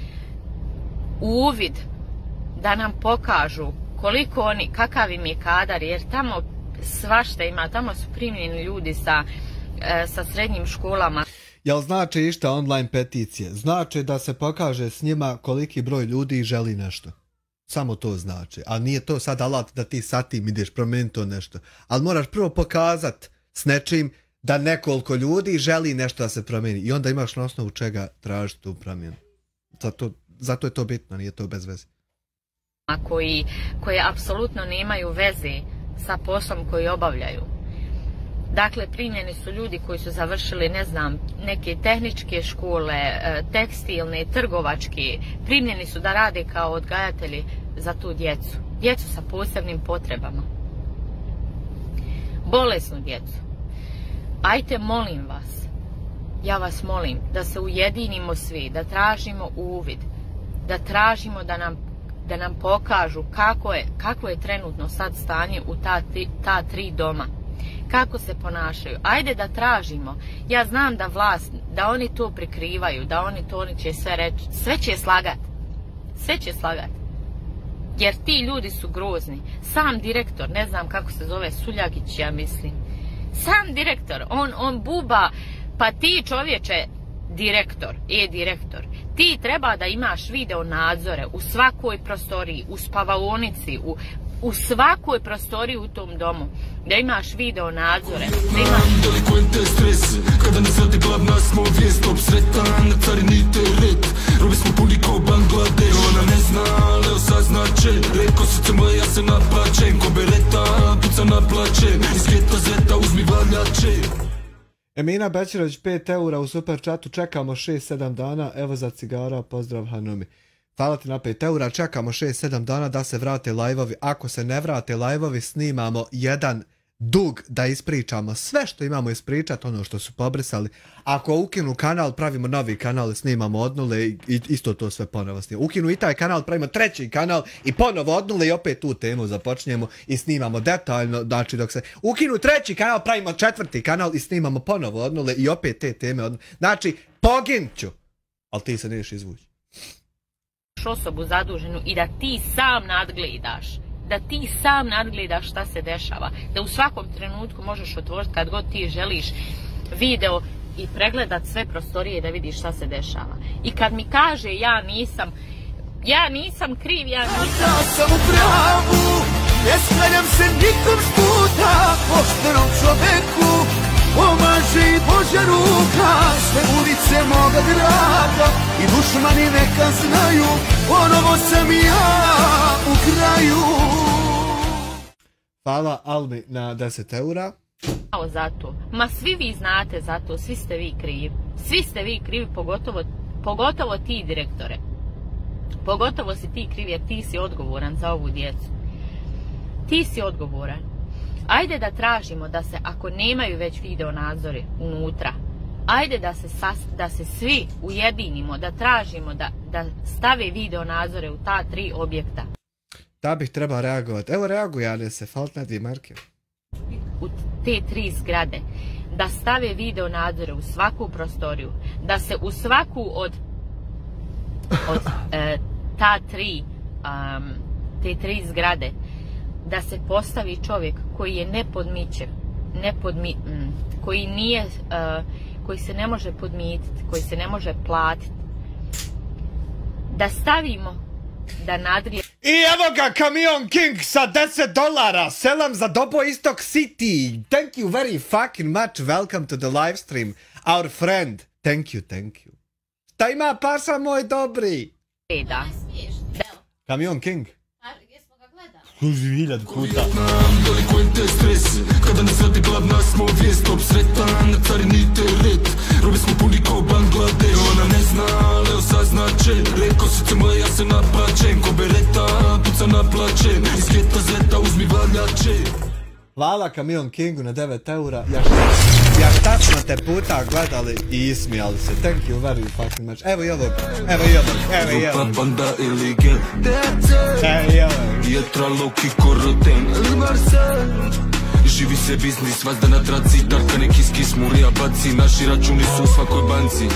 uvid, da nam pokažu koliko oni, kakav im je kadar, jer tamo svašta ima, tamo su primljeni ljudi sa srednjim školama. Jel znači išta online peticije? Znači da se pokaže s njima koliki broj ljudi želi nešto. Samo to znači. A nije to sad alat da ti sa tim ideš promijeniti to nešto. Ali moraš prvo pokazat s nečim da nekoliko ljudi želi nešto da se promijeni i onda imaš na osnovu čega tražiti tu promjenu. Zato je to bitno, nije to bez veze. Koje apsolutno nemaju veze sa poslom koji obavljaju. Dakle, primljeni su ljudi koji su završili, ne znam, neke tehničke škole, tekstilne, trgovačke, primljeni su da rade kao odgajatelji za tu djecu. Djecu sa posebnim potrebama. Bolesnu djecu. Ajte, molim vas, ja vas molim da se ujedinimo svi, da tražimo uvid, da tražimo da nam pokažu kako je trenutno sad stanje u ta 3 doma. Kako se ponašaju. Ajde da tražimo. Ja znam da vlast, da oni to prikrivaju, da oni će sve reći. Sve će slagat. Sve će slagat. Jer ti ljudi su grozni. Sam direktor, ne znam kako se zove, Suljagić, ja mislim. Sam direktor, on buba, pa ti čovječe, direktor, ti treba da imaš video nadzore u svakoj prostoriji, u spavaonici, u svakoj prostoriji u tom domu, da imaš video nadzore. Delikvente stres, kada ne zvati glavna smo vijest, obsretan, na carini teret, robi smo puni ko Bangladeš, ona ne zna, ali osaznače, reko srce moje, ja se naplačem, ko bereta, puca naplačem, iz geta zeta uzmi valjače. Emina Bećerović 5 eura u super chatu, čekamo 6-7 dana, evo za cigara, pozdrav Hanumi. Hvala ti na 5 eura, čekamo 6-7 dana da se vrate live-ovi. Ako se ne vrate live-ovi, snimamo jedan dug da ispričamo sve što imamo ispričati, ono što su pobrisali. Ako ukinu kanal, pravimo novi kanal, snimamo od nule i isto to sve ponovo snimamo. Ukinu i taj kanal, pravimo 3. kanal i ponovo od nule i opet tu temu započnemo i snimamo detaljno. Znači dok se ukinu 3. kanal, pravimo 4. kanal i snimamo ponovo od nule i opet te teme od nule. Znači, poginću, ali ti se neš izvući. Osobu zaduženu i da ti sam nadgledaš šta se dešava, da u svakom trenutku možeš otvoriti kad god ti želiš video i pregledat sve prostorije da vidiš šta se dešava. I kad mi kaže ja nisam kriv, ja sam u pravu, ne sklanjam se nikom s puta, poštenom čoveku pomaže i Božja ruka, sve ulice moga grada i dušmani neka znaju, ponovo sam ja u kraju. Hvala Almi na 10 eura. Zato. Ma svi vi znate za to, svi ste vi krivi. Svi ste vi krivi, pogotovo ti direktore. Pogotovo si ti kriv jer ti si odgovoran za ovu djecu. Ti si odgovoran. Ajde da tražimo da se, ako nemaju već video nadzori unutra, ajde da se svi ujedinimo, da tražimo da stave video nadzore u ta 3 objekta. Da bih trebao reagovati. Evo reaguj, ali se falt na 2 marke. U te 3 zgrade. Da stave video nadzore u svaku prostoriju. Da se u svaku od te 3 zgrade da se postavi čovjek koji je nepodmićev, koji se ne može podmititi, koji se ne može platiti. Da stavimo, da nadrije. I evo ga, Kamion King sa $10. Selam za Dobo Istok City. Thank you very fucking much. Welcome to the live stream. Our friend. Thank you. Šta ima paša moj dobri? Da. Kamion King. Služi 1000 puta. Delikvente stres, kada ne zvati glavna smo vijest, obsretan, na carini teret, robi smo puni ko Bangladeš, ona ne zna, ali osaznače, reko srce moje, ja se naplačem, ko bereta, puca naplačem, iz geta zeta uzmi valjače. Hvala Kamion Kingu na 9 eura. Ja šta smo te puta gledali i ismijali se. Thank you very fucking much. Evo i ovog. Panda ili gel. Jetra, Loki, Koroten, Barcel. Živi se biznis, vazda na traci, Darka neki skis, Murija baci, naši računi su u svakoj banci.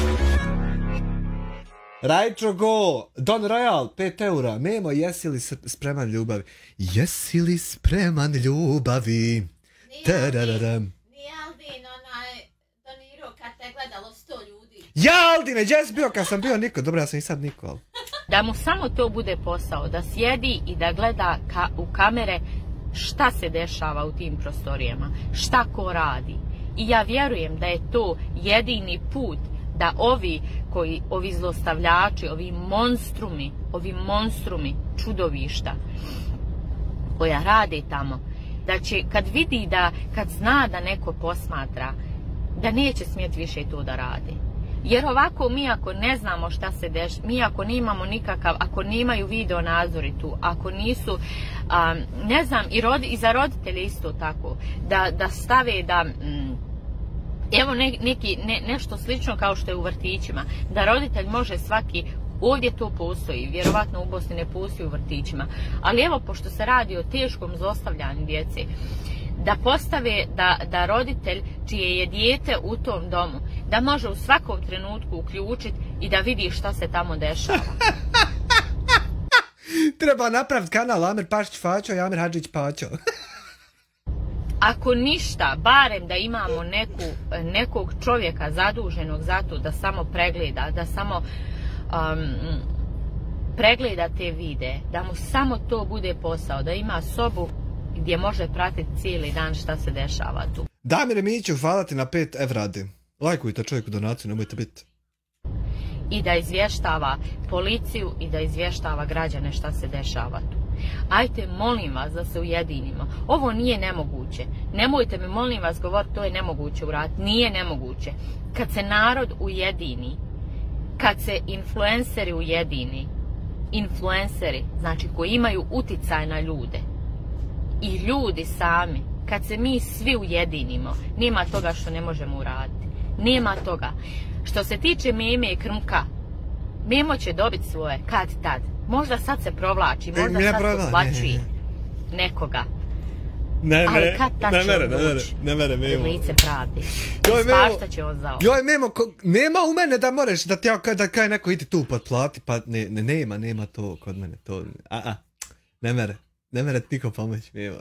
Rajčo go, Don Royal, 5 eura. Memo, jesi li spreman ljubavi? Jesi li spreman ljubavi? Nije Aldin donirao kad te gledalo 100 ljudi. Ja, Aldine, gdje si bio kad sam bio niko? Dobro, ja sam i sad niko, ali. Da mu samo to bude posao, da sjedi i da gleda u kamere šta se dešava u tim prostorijama, šta ko radi. I ja vjerujem da je to jedini put da ovi zlostavljači, ovi monstrumi čudovišta koja rade tamo, da će kad vidi kad zna da neko posmatra, da neće smjeti više to da radi. Jer ovako mi ako ne znamo šta se dešava, mi ako nemamo nikakav, ako nemaju video nadzori tu, ako nisu, ne znam, i za roditelje isto tako, da stave da, evo nešto slično kao što je u vrtićima, da roditelj može svaki, ovdje to postoji, vjerovatno u Bosni ne postoji u vrtićima, ali evo pošto se radi o teškom zlostavljanju djece, da postave da roditelj čije je dijete u tom domu, da može u svakom trenutku uključiti i da vidi šta se tamo dešava. Treba napraviti kanal Amer Pašić Faćo i Amer Hadžić Paćo. Ako ništa, barem da imamo nekog čovjeka zaduženog za to da samo pregleda, da samo pregleda te videe, da mu samo to bude posao, da ima sobu gdje može pratiti cijeli dan šta se dešava tu. Damire Miću, hvala ti na 5 evradi. Lajkujte čovjeku donaciju, nemojte biti. I da izvještava policiju i da izvještava građane šta se dešava tu. Ajte, molim vas da se ujedinimo. Ovo nije nemoguće. Nemojte mi, molim vas, govoriti to je nemoguće uraditi. Nije nemoguće. Kad se narod ujedini, kad se influenceri ujedini, influenceri, znači koji imaju uticaj na ljude, i ljudi sami, kad se mi svi ujedinimo, nema toga što ne možemo uraditi. Nema toga. Što se tiče Meme i Krmka, Memo će dobiti svoje, kad tad. Možda sad se provlači, možda sad podplaćuje nekoga. Ali kad tad će on doći pred lice pravde. Svašta će on za ovo. Joj, Memo, nema u mene da moraš da kaj neko ide tu podplati, pa nema to kod mene. Ne mere ti niko pomoći, Memo.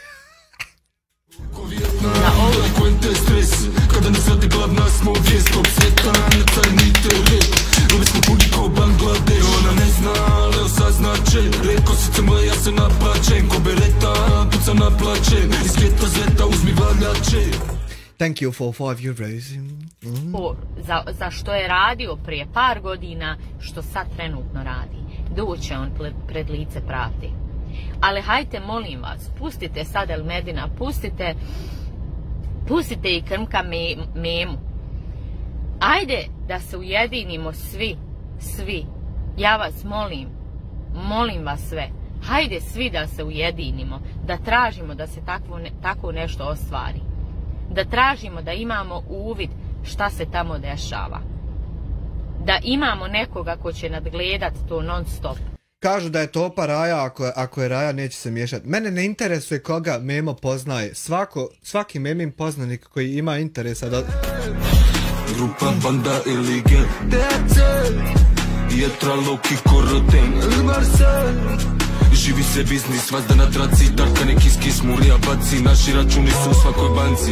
Delikvente stres, kada nas vrati glavna smo vijest tog svijeta, na carinite red. Robi smo puni ko Bangladeš, ona ne zna, ali osaznače. Reko srce moje, ja se naplačem, ko bereta, puca naplačem. Iz svijeta zveta uzmi valjače. Thank you for 5 euros. Za što je radio prije par godina, što sad trenutno radi. Doće on pred lice pravde. Ali hajte, molim vas, pustite sad El Medina, pustite i Krmka Memu. Ajde da se ujedinimo svi. Ja vas molim vas sve. Hajde svi da se ujedinimo, da tražimo da se tako nešto ostvari. Da tražimo da imamo uvid šta se tamo dešava. Da imamo nekoga ko će nadgledat to non stop. Kažu da je Topa Raja, ako je Raja neće se miješati. Mene ne interesuje koga Memo poznaje. Svaki Memin poznanik koji ima interesa da... Grupa, banda ili dece, Jetra, Loki, Koroten ili Marcel. Živi se biznis, vazda na traci, Darka neki skis, Murija baci, naši računi su u svakoj banci.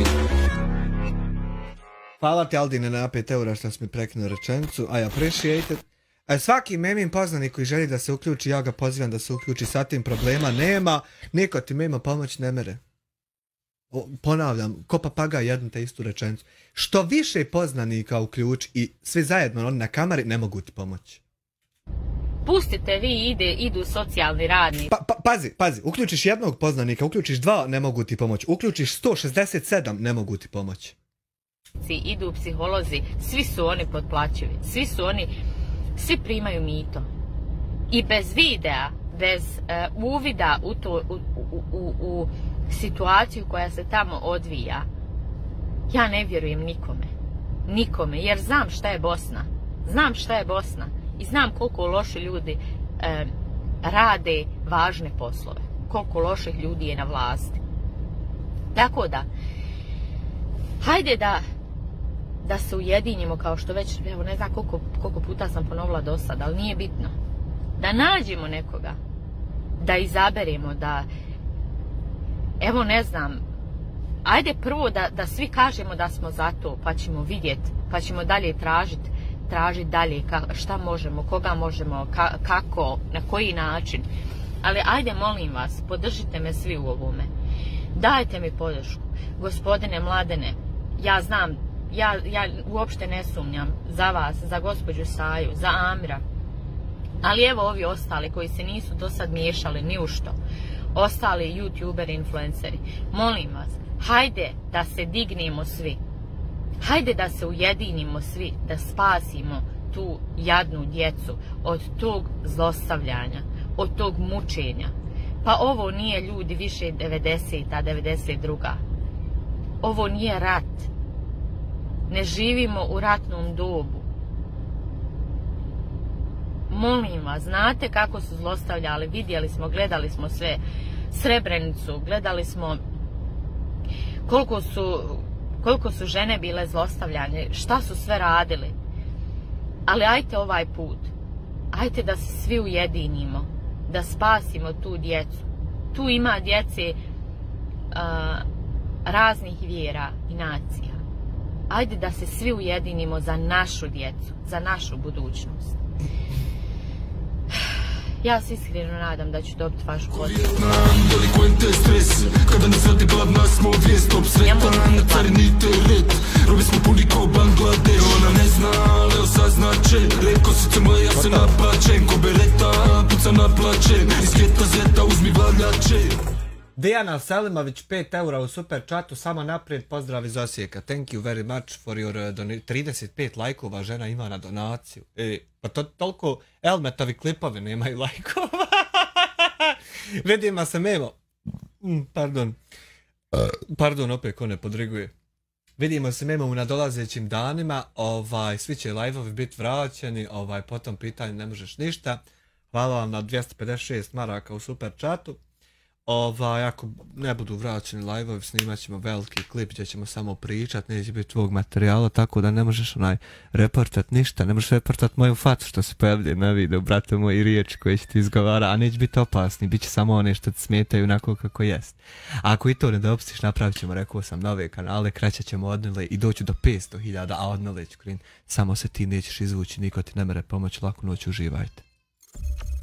Hvala ti, Aldine, na 5 eura što si mi prekinuo rečenicu. I appreciate it. Svaki Memin poznanik koji želi da se uključi, ja ga pozivam da se uključi, sa tim problema nema, niko ti Memo pomoć ne mere. Ponavljam, ko papagaj jednu te istu rečenicu. Što više poznanika uključi i svi zajedno oni na kameri ne mogu ti pomoći. Pustite vi, idu socijalni radnici. Pazi, uključiš jednog poznanika, uključiš 2, ne mogu ti pomoći. Uključiš 167, ne mogu ti pomoći. Idu psiholozi, svi su oni potplaćivi, svi primaju mito. I bez videa, bez uvida u situaciju koja se tamo odvija, ja ne vjerujem nikome, jer znam šta je Bosna i znam koliko loši ljudi rade važne poslove, koliko loših ljudi je na vlasti. Tako da, hajde da se ujedinimo, kao što već, evo ne znam koliko puta sam ponovila do sada, ali nije bitno. Da nađemo nekoga, da izaberemo, da, evo ne znam, ajde prvo da svi kažemo da smo za to, pa ćemo vidjeti, pa ćemo dalje tražiti dalje šta možemo, koga možemo, kako, na koji način. Ali ajde, molim vas, podržite me svi u ovome. Dajte mi podršku. Gospodine Mladene, Ja znam, ja uopšte ne sumnjam za vas, za gospođu Saju, za Amira. Ali evo ovi ostali koji se nisu do sad miješali ni u što. Ostali youtuberi, influenceri. Molim vas, hajde da se dignemo svi. Hajde da se ujedinimo svi, da spasimo tu jadnu djecu od tog zlostavljanja, od tog mučenja. Pa ovo nije ljudi više 90-a, 92. Ovo nije rat. Ne živimo u ratnom dobu. Molim vas, znate kako su zlostavljali, vidjeli smo, gledali smo sve, Srebrenicu, gledali smo koliko su žene bile zlostavljane, šta su sve radili. Ali ajte ovaj put, ajte da se svi ujedinimo, da spasimo tu djecu. Tu ima djece raznih vjera i nacija. Ajde da se svi ujedinimo za našu djecu, za našu budućnost. Ja se iskreno nadam da ću dobiti vašu podršku. Delikvente stres, kada nas vrati gladna smo vijest, top sretan, carinite red, robi smo puni kao Bangladeš. Ona ne zna, ali osaznače, rekosice moja se naplačem, ko bereta, puca naplačem, iz geta zeta uzmi glavljače. Dijana Selimović 5 eura u super chatu, samo naprijed, pozdrav iz Osijeka. Thank you very much for your 35 lajkova žena ima na donaciju. Pa to toliko Elmetovi klipovi nemaju lajkova. Vidimo se memo. Pardon, opet ko ne podriguje. Vidimo se memo u nadolazećim danima, svi će live-ovi biti vraćeni, po tom pitanju ne možeš ništa. Hvala vam na 256 maraka u super chatu. Ako ne budu vraćeni live-ovi, snimat ćemo veliki klip gdje ćemo samo pričat, neće biti tvog materijala, tako da ne možeš reportat ništa, ne možeš reportat moju facu što se pojavlja na videu, brate moj, i riječi koje će ti izgovara, a neće biti opasni, bit će samo one što ti smetaju onako kako jest. A ako i to ne dopustiš, napravit ćemo, rekao sam, nove kanale, kraćat ćemo odnile i doću do 500.000, a odnile ću krin, samo se ti nećeš izvući, niko ti ne mere pomoći, laku noć, uživajte.